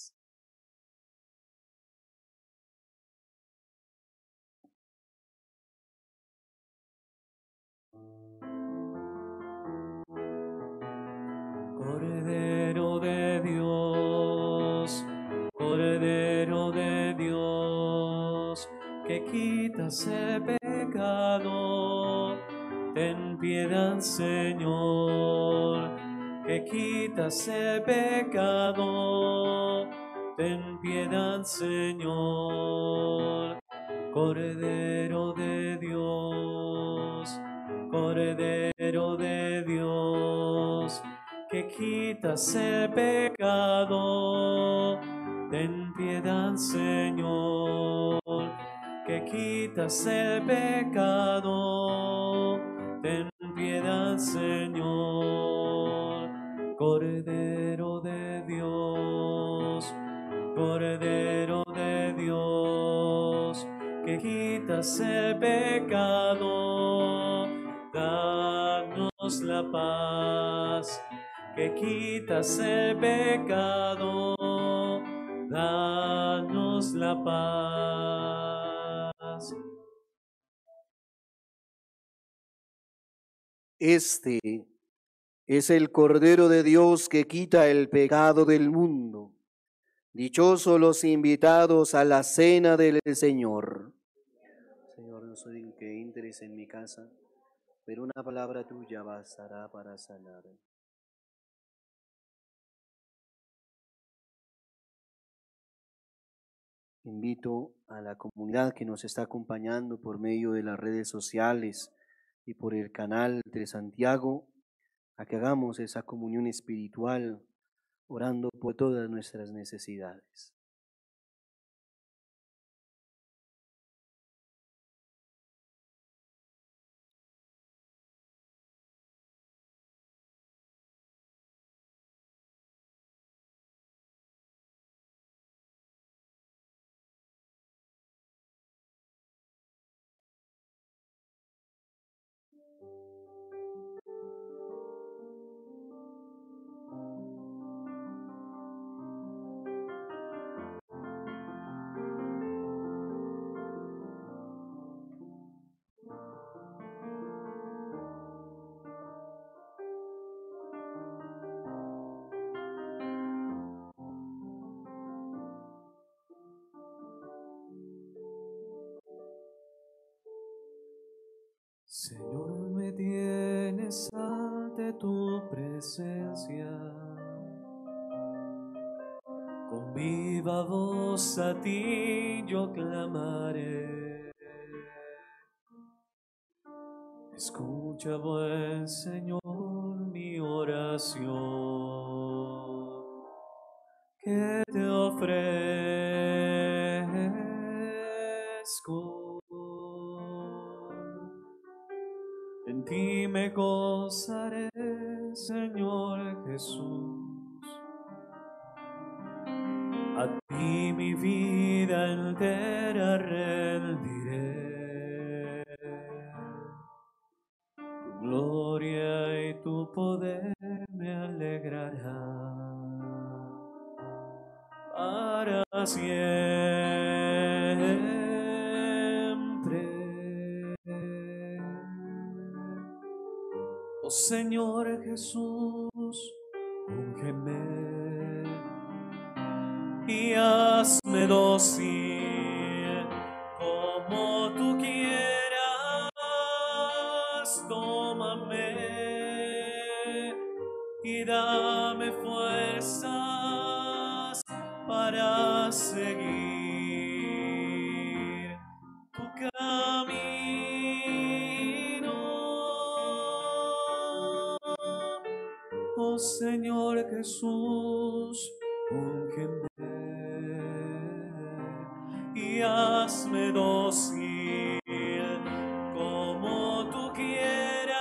Cordero de Dios, Cordero de Dios, que quitas el pecado, ten piedad, Señor, que quitas el pecado, ten piedad, Señor. Cordero de Dios, Cordero de Dios, que quitas el pecado, ten piedad, Señor, que quitas el pecado, ten piedad, Señor. Cordero de Dios, Cordero de Dios, que quitas el pecado, danos la paz. Que quitas el pecado, danos la paz. Este es el Cordero de Dios que quita el pecado del mundo. Dichosos los invitados a la cena del Señor. Señor, no soy digno que entres en mi casa, pero una palabra tuya bastará para sanar. Invito a la comunidad que nos está acompañando por medio de las redes sociales y por el canal de Santiago a que hagamos esa comunión espiritual orando por todas nuestras necesidades. Señor, me tienes ante tu presencia, con viva voz a ti yo clamaré. Escucha, buen Señor, mi oración, que te ofrezco. En ti me gozaré, Señor Jesús. A ti mi vida entera rendiré. Tu gloria y tu poder me alegrarán para siempre. Oh Señor Jesús, úngeme y hazme dócil como tú quieras. Tómame y dame fuerzas para seguir tu camino. Oh Señor Jesús, úngeme y hazme dócil como tú quieras.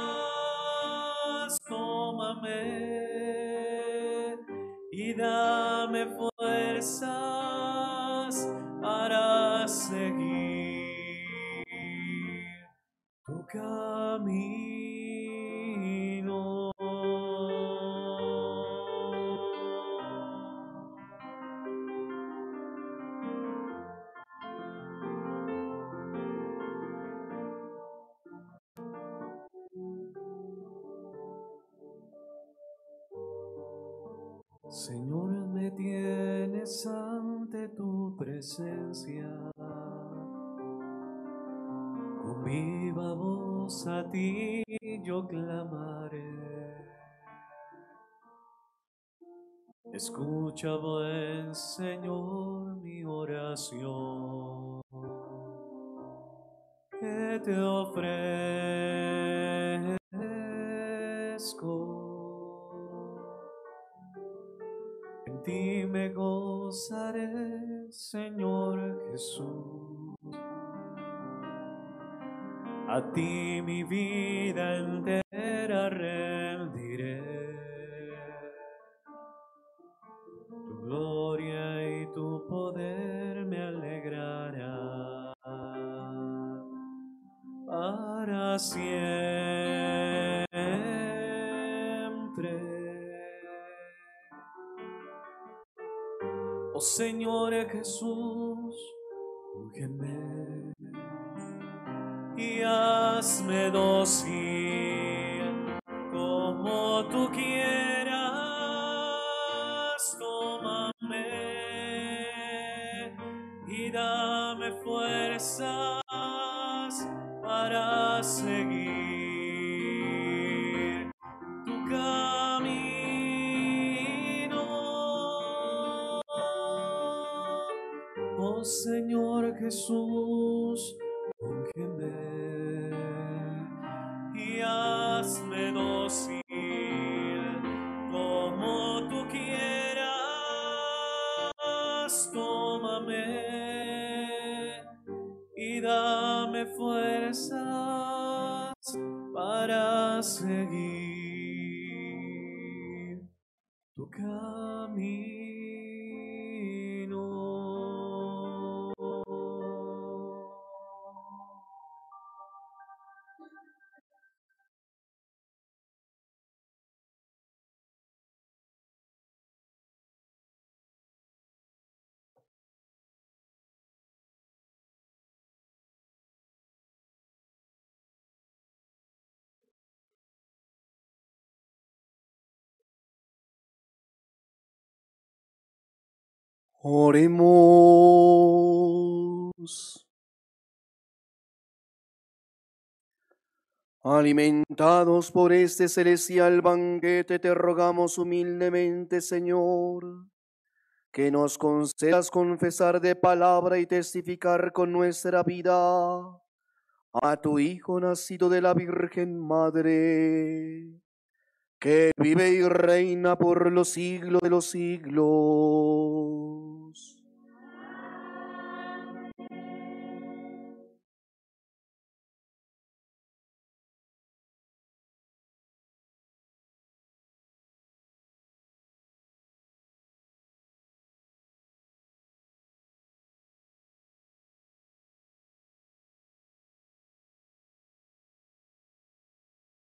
Tómame y dame fuerzas para seguir tu camino. Señor, me tienes ante tu presencia, con viva voz a ti yo clamaré. Escucha, buen Señor, mi oración, que te ofrezco. En ti me gozaré, Señor Jesús. A ti mi vida entera rendiré. Tu gloria y tu poder me alegrarán para siempre. Oh Señor Jesús, úngeme y hazme dócil como tú quieras. Tómame y dame fuerzas para seguir tu camino. Oh Señor Jesús, úngeme y hazme dócil como tú quieras. Tómame y dame fuerzas para seguir tu camino. Oremos. Alimentados por este celestial banquete, te rogamos humildemente, Señor, que nos concedas confesar de palabra y testificar con nuestra vida a tu Hijo nacido de la Virgen Madre, que vive y reina por los siglos de los siglos.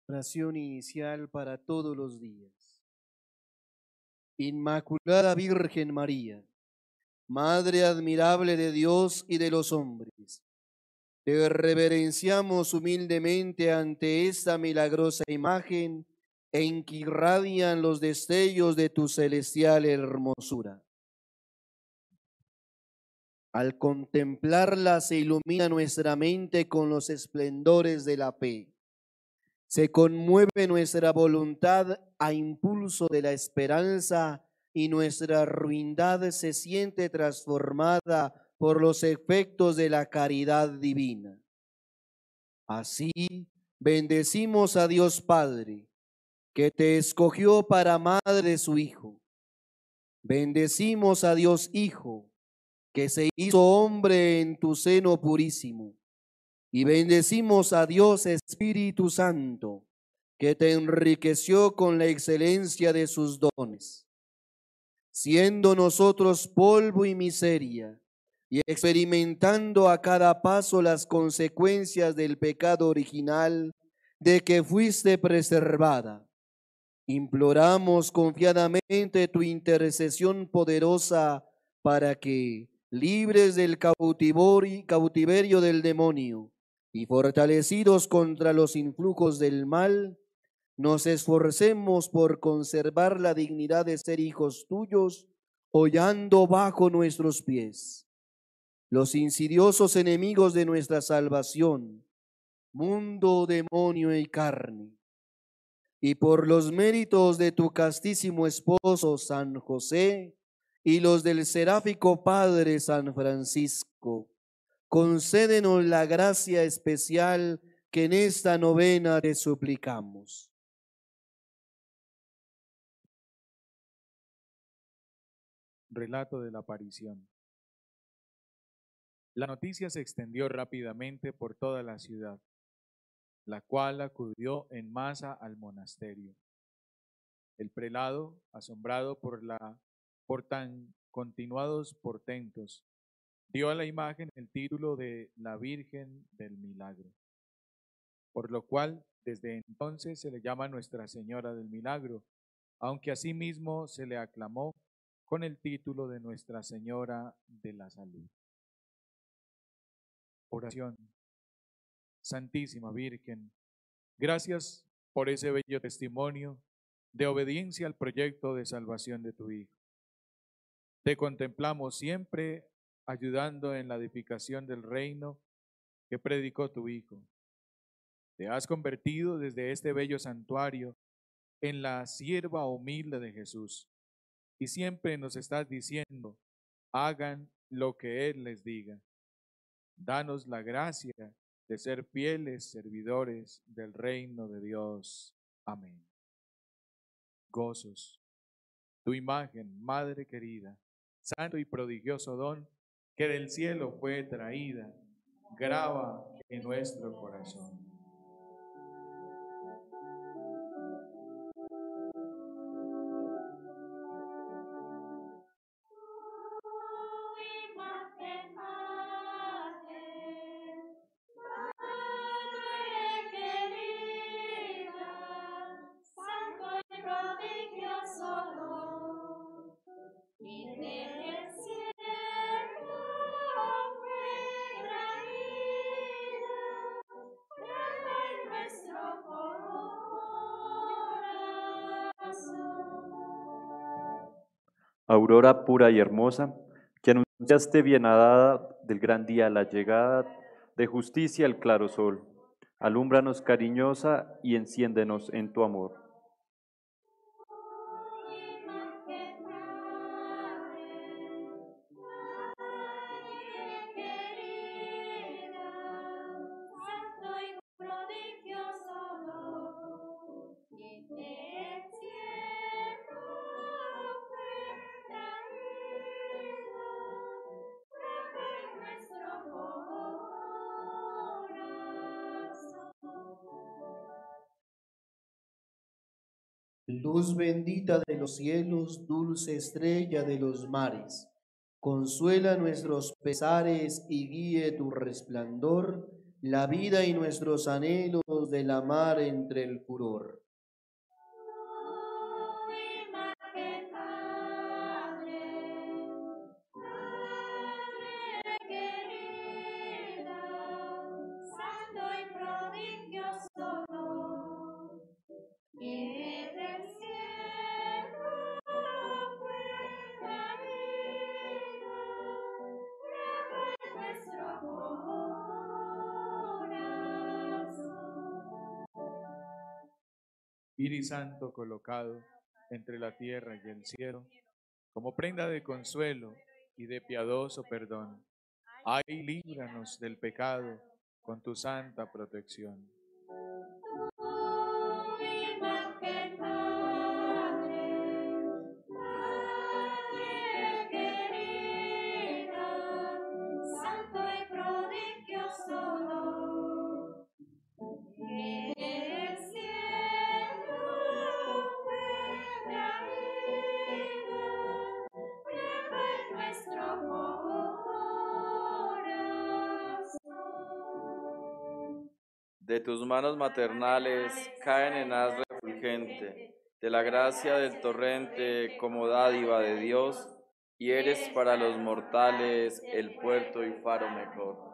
Oración inicial para todos los días. Inmaculada Virgen María, Madre admirable de Dios y de los hombres, te reverenciamos humildemente ante esta milagrosa imagen en que irradian los destellos de tu celestial hermosura. Al contemplarla se ilumina nuestra mente con los esplendores de la fe. Se conmueve nuestra voluntad a impulso de la esperanza y nuestra ruindad se siente transformada por los efectos de la caridad divina. Así, bendecimos a Dios Padre, que te escogió para madre de su Hijo. Bendecimos a Dios Hijo, que se hizo hombre en tu seno purísimo. Y bendecimos a Dios Espíritu Santo, que te enriqueció con la excelencia de sus dones. Siendo nosotros polvo y miseria, y experimentando a cada paso las consecuencias del pecado original de que fuiste preservada, imploramos confiadamente tu intercesión poderosa para que, libres del cautiverio, cautiverio del demonio y fortalecidos contra los influjos del mal, nos esforcemos por conservar la dignidad de ser hijos tuyos, hollando bajo nuestros pies los insidiosos enemigos de nuestra salvación, mundo, demonio y carne. Y por los méritos de tu castísimo esposo San José y los del seráfico Padre San Francisco, concédenos la gracia especial que en esta novena te suplicamos. Relato de la aparición. La noticia se extendió rápidamente por toda la ciudad, la cual acudió en masa al monasterio. El prelado, asombrado por, la, por tan continuados portentos, dio a la imagen el título de la Virgen del Milagro, por lo cual desde entonces se le llama Nuestra Señora del Milagro, aunque asimismo se le aclamó con el título de Nuestra Señora de la Salud. Oración. Santísima Virgen, gracias por ese bello testimonio de obediencia al proyecto de salvación de tu Hijo. Te contemplamos siempre ayudando en la edificación del reino que predicó tu Hijo. Te has convertido desde este bello santuario en la sierva humilde de Jesús y siempre nos estás diciendo, hagan lo que Él les diga. Danos la gracia de ser fieles servidores del reino de Dios. Amén. Gozos. Tu imagen, Madre querida, santo y prodigioso don que del cielo fue traída, graba en nuestro corazón. Aurora pura y hermosa, que anunciaste bienadada del gran día la llegada de justicia al claro sol. Alúmbranos cariñosa y enciéndenos en tu amor. Luz bendita de los cielos, dulce estrella de los mares, consuela nuestros pesares y guíe tu resplandor la vida y nuestros anhelos de la mar entre el furor. Imagen Madre, Madre querida, santo y prodigioso don, que del cielo fue traído, graba en nuestro corazón. Iris santo colocado entre la tierra y el cielo, como prenda de consuelo y de piadoso perdón, ay, líbranos del pecado con tu santa protección. Imagen Madre, Madre querida, santo y prodigioso don, que del cielo fue traído, graba en nuestro corazón. De tus manos maternales caen en haz refulgente, de la gracia del torrente como dádiva de Dios, y eres para los mortales el puerto y faro mejor.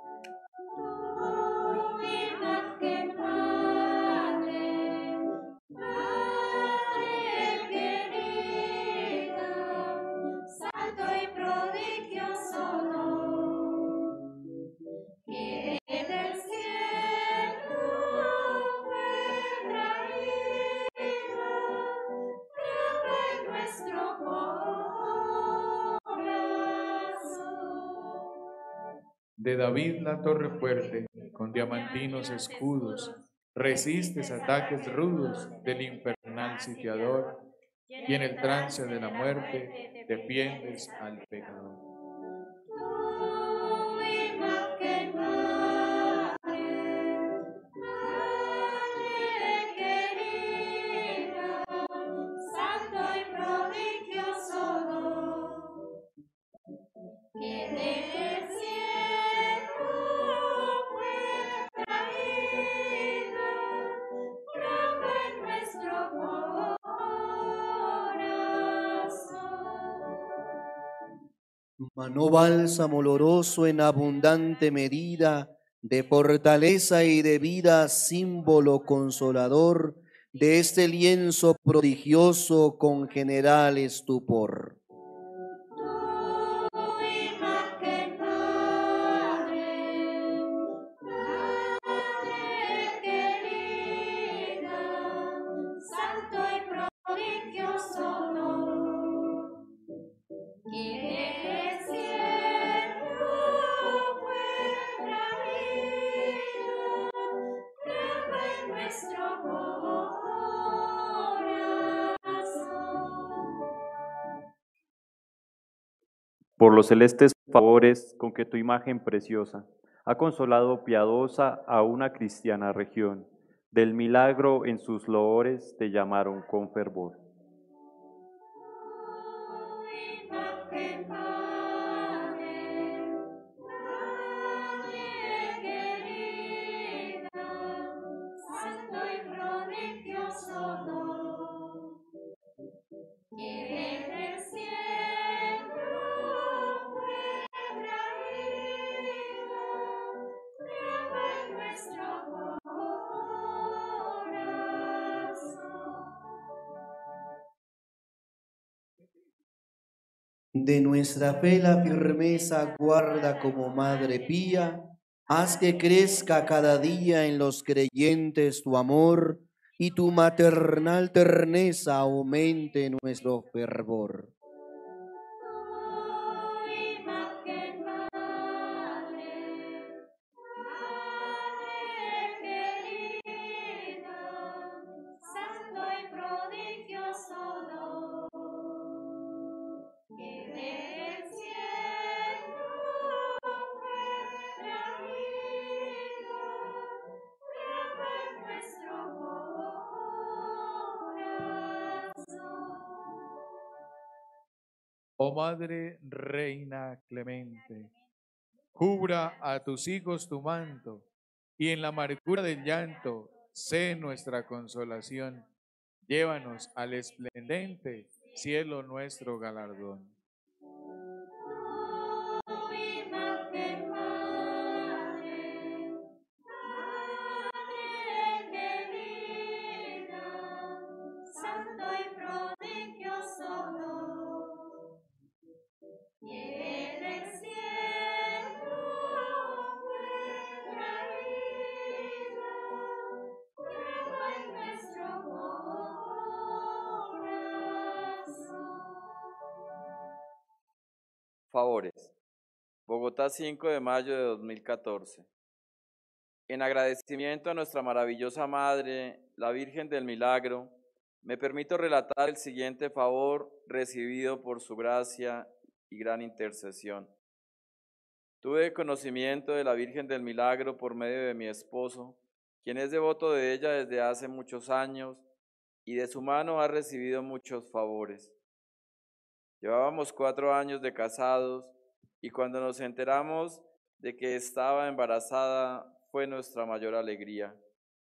Imagen Madre, Madre querida, santo y prodigioso don, que del cielo fue traído, graba en nuestro corazón. De David la torre fuerte, con diamantinos escudos, resistes ataques rudos del infernal sitiador, y en el trance de la muerte defiendes al pecador. Tu imagen Madre, Madre querida, santo y prodigioso don, que del cielo fue traído, graba en nuestro corazón. Manó bálsamo oloroso en abundante medida, de fortaleza y de vida, símbolo consolador de este lienzo prodigioso con general estupor. Tu imagen Madre, Madre querida, santo y prodigioso don, que del cielo fue traído, graba en nuestro corazón. Por los celestes favores con que tu imagen preciosa ha consolado piadosa a una cristiana región, del milagro en sus loores te llamaron con fervor. Imagen Madre, Madre querida, santo y prodigioso don, que del cielo fue traído, graba en nuestro corazón. De nuestra fe la firmeza guarda como Madre pía, haz que crezca cada día en los creyentes tu amor, y tu maternal terneza aumente nuestro fervor. Tu imagen Madre, Madre querida, santo y prodigioso don, que del cielo fue traído, graba en nuestro corazón. Oh Madre Reina clemente, cubra a tus hijos tu manto, y en la amargura del llanto, sé nuestra consolación. Llévanos al esplendente cielo nuestro galardón. Favores. Bogotá, cinco de mayo de dos mil catorce. En agradecimiento a nuestra maravillosa Madre, la Virgen del Milagro, me permito relatar el siguiente favor recibido por su gracia y gran intercesión. Tuve conocimiento de la Virgen del Milagro por medio de mi esposo, quien es devoto de ella desde hace muchos años y de su mano ha recibido muchos favores. Llevábamos cuatro años de casados y cuando nos enteramos de que estaba embarazada fue nuestra mayor alegría.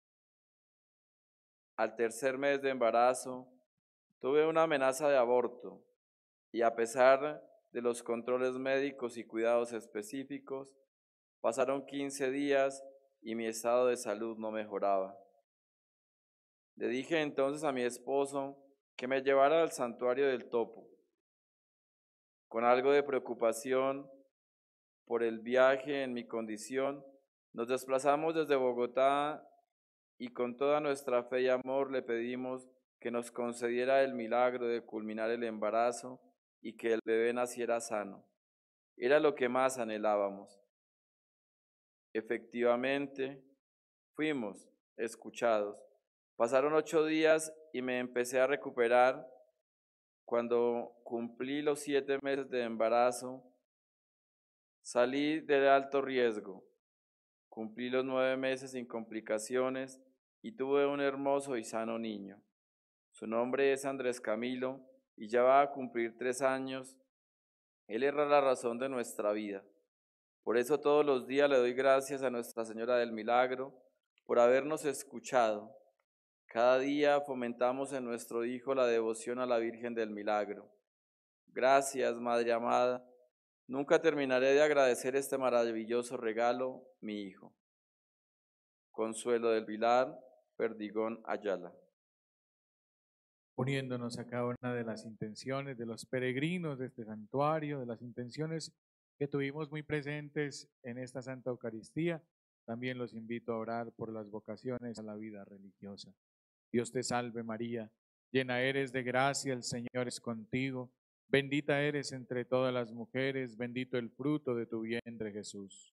Al tercer mes de embarazo tuve una amenaza de aborto y a pesar de los controles médicos y cuidados específicos, pasaron quince días y mi estado de salud no mejoraba. Le dije entonces a mi esposo que me llevara al santuario del Topo. Con algo de preocupación por el viaje en mi condición, nos desplazamos desde Bogotá y con toda nuestra fe y amor le pedimos que nos concediera el milagro de culminar el embarazo y que el bebé naciera sano. Era lo que más anhelábamos. Efectivamente, fuimos escuchados. Pasaron ocho días y me empecé a recuperar. Cuando cumplí los siete meses de embarazo, salí de alto riesgo. Cumplí los nueve meses sin complicaciones y tuve un hermoso y sano niño. Su nombre es Andrés Camilo y ya va a cumplir tres años. Él era la razón de nuestra vida. Por eso todos los días le doy gracias a Nuestra Señora del Milagro por habernos escuchado. Cada día fomentamos en nuestro hijo la devoción a la Virgen del Milagro. Gracias, Madre amada. Nunca terminaré de agradecer este maravilloso regalo, mi hijo. Consuelo del Pilar, Perdigón, Ayala. Uniéndonos a cada una de las intenciones de los peregrinos de este santuario, de las intenciones que tuvimos muy presentes en esta Santa Eucaristía, también los invito a orar por las vocaciones a la vida religiosa. Dios te salve María, llena eres de gracia, el Señor es contigo, bendita eres entre todas las mujeres, bendito el fruto de tu vientre Jesús.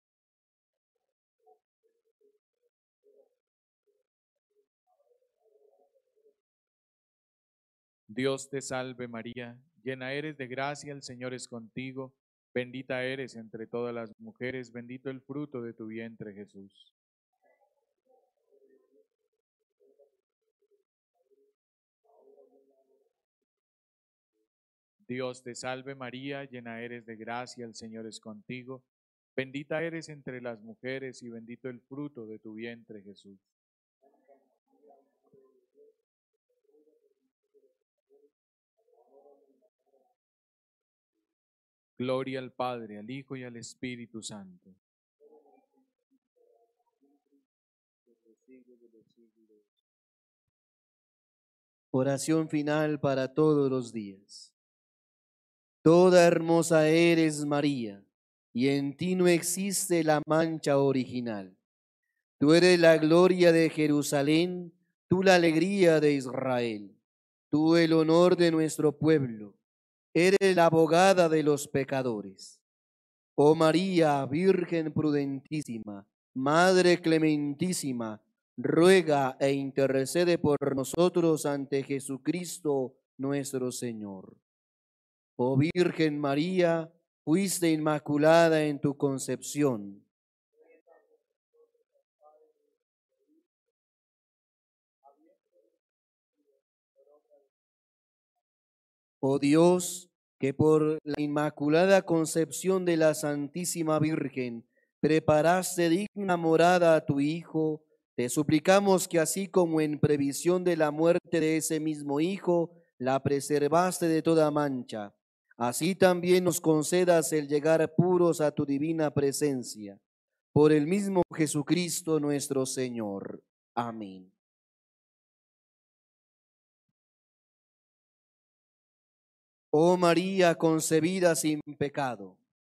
Dios te salve María, llena eres de gracia, el Señor es contigo, bendita eres entre todas las mujeres, bendito el fruto de tu vientre Jesús. Dios te salve María, llena eres de gracia, el Señor es contigo, bendita eres entre las mujeres y bendito el fruto de tu vientre Jesús. Gloria al Padre, al Hijo y al Espíritu Santo. Oración final para todos los días. Toda hermosa eres, María, y en ti no existe la mancha original. Tú eres la gloria de Jerusalén, tú la alegría de Israel, tú el honor de nuestro pueblo, eres la abogada de los pecadores. Oh María, Virgen prudentísima, Madre clementísima, ruega e intercede por nosotros ante Jesucristo nuestro Señor. Oh Virgen María, fuiste inmaculada en tu concepción. Oh Dios, que por la inmaculada concepción de la Santísima Virgen preparaste digna morada a tu Hijo, te suplicamos que así como en previsión de la muerte de ese mismo Hijo, la preservaste de toda mancha, así también nos concedas el llegar puros a tu divina presencia. Por el mismo Jesucristo nuestro Señor. Amén. Oh María concebida sin pecado,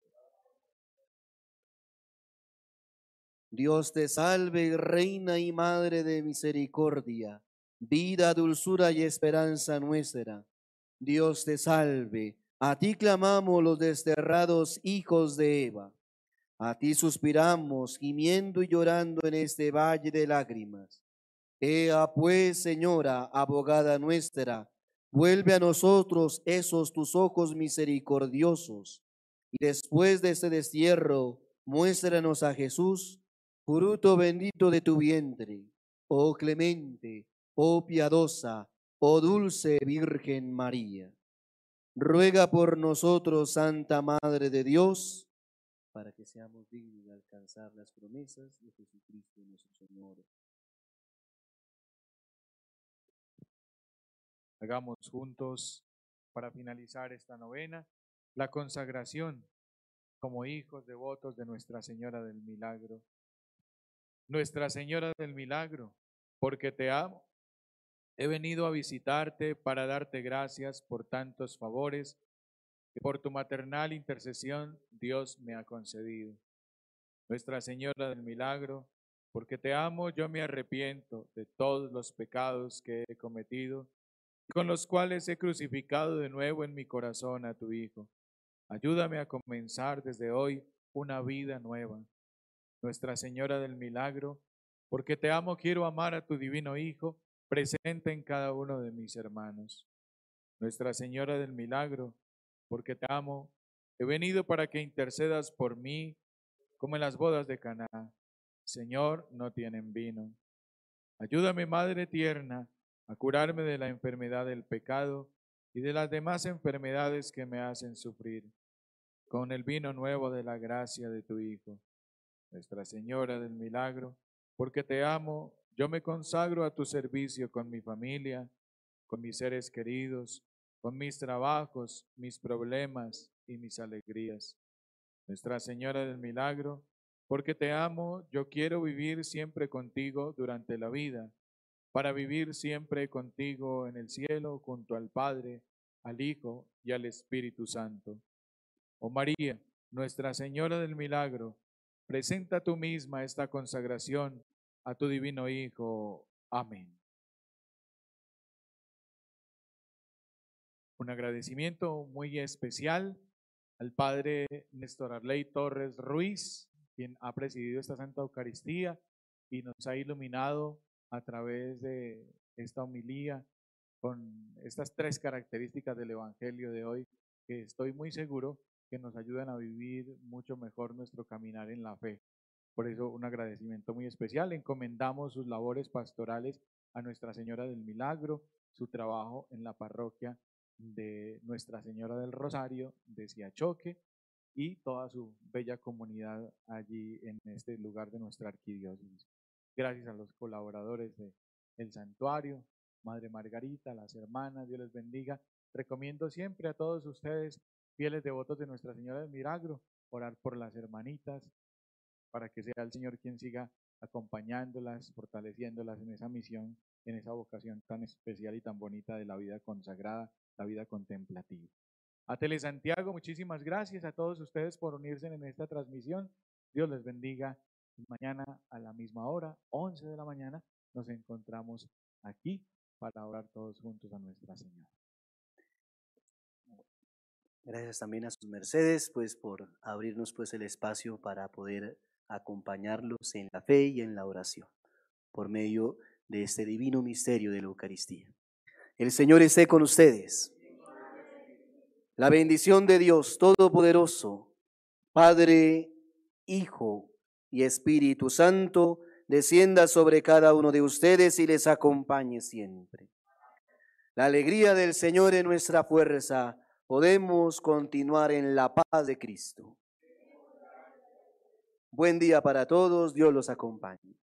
Dios te salve, Reina y Madre de misericordia, vida, dulzura y esperanza nuestra. Dios te salve, a ti clamamos los desterrados hijos de Eva. A ti suspiramos, gimiendo y llorando en este valle de lágrimas. Ea pues, Señora, abogada nuestra, vuelve a nosotros esos tus ojos misericordiosos, y después de este destierro, muéstranos a Jesús, fruto bendito de tu vientre. Oh clemente, oh piadosa, oh dulce Virgen María. Ruega por nosotros, Santa Madre de Dios, para que seamos dignos de alcanzar las promesas de Jesucristo nuestro Señor. Hagamos juntos, para finalizar esta novena, la consagración como hijos devotos de Nuestra Señora del Milagro. Nuestra Señora del Milagro, porque te amo, he venido a visitarte para darte gracias por tantos favores que por tu maternal intercesión Dios me ha concedido. Nuestra Señora del Milagro, porque te amo, yo me arrepiento de todos los pecados que he cometido y con los cuales he crucificado de nuevo en mi corazón a tu Hijo. Ayúdame a comenzar desde hoy una vida nueva. Nuestra Señora del Milagro, porque te amo, quiero amar a tu divino Hijo, presente en cada uno de mis hermanos. Nuestra Señora del Milagro, porque te amo, he venido para que intercedas por mí, como en las bodas de Caná. Señor, no tienen vino. Ayúdame, Madre tierna, a curarme de la enfermedad del pecado y de las demás enfermedades que me hacen sufrir, con el vino nuevo de la gracia de tu Hijo. Nuestra Señora del Milagro, porque te amo, yo me consagro a tu servicio con mi familia, con mis seres queridos, con mis trabajos, mis problemas y mis alegrías. Nuestra Señora del Milagro, porque te amo, yo quiero vivir siempre contigo durante la vida, para vivir siempre contigo en el cielo, junto al Padre, al Hijo y al Espíritu Santo. Oh María, Nuestra Señora del Milagro, presenta tú misma esta consagración a tu divino Hijo. Amén. Un agradecimiento muy especial al Padre Néstor Arley Torres Ruiz, quien ha presidido esta Santa Eucaristía y nos ha iluminado a través de esta homilía con estas tres características del Evangelio de hoy, que estoy muy seguro que nos ayudan a vivir mucho mejor nuestro caminar en la fe. Por eso un agradecimiento muy especial. Encomendamos sus labores pastorales a Nuestra Señora del Milagro, su trabajo en la parroquia de Nuestra Señora del Rosario de Siachoque y toda su bella comunidad allí en este lugar de nuestra arquidiócesis. Gracias a los colaboradores del santuario, Madre Margarita, las hermanas, Dios les bendiga. Recomiendo siempre a todos ustedes, fieles devotos de Nuestra Señora del Milagro, orar por las hermanitas, para que sea el Señor quien siga acompañándolas, fortaleciéndolas en esa misión, en esa vocación tan especial y tan bonita de la vida consagrada, la vida contemplativa. A Telesantiago, muchísimas gracias a todos ustedes por unirse en esta transmisión. Dios les bendiga. Mañana a la misma hora, once de la mañana, nos encontramos aquí para orar todos juntos a Nuestra Señora. Gracias también a sus mercedes, pues, por abrirnos, pues, el espacio para poder acompañarlos en la fe y en la oración, por medio de este divino misterio de la Eucaristía. El Señor esté con ustedes. La bendición de Dios Todopoderoso, Padre, Hijo y Espíritu Santo, descienda sobre cada uno de ustedes y les acompañe siempre. La alegría del Señor es nuestra fuerza. Podemos continuar en la paz de Cristo. Buen día para todos, Dios los acompañe.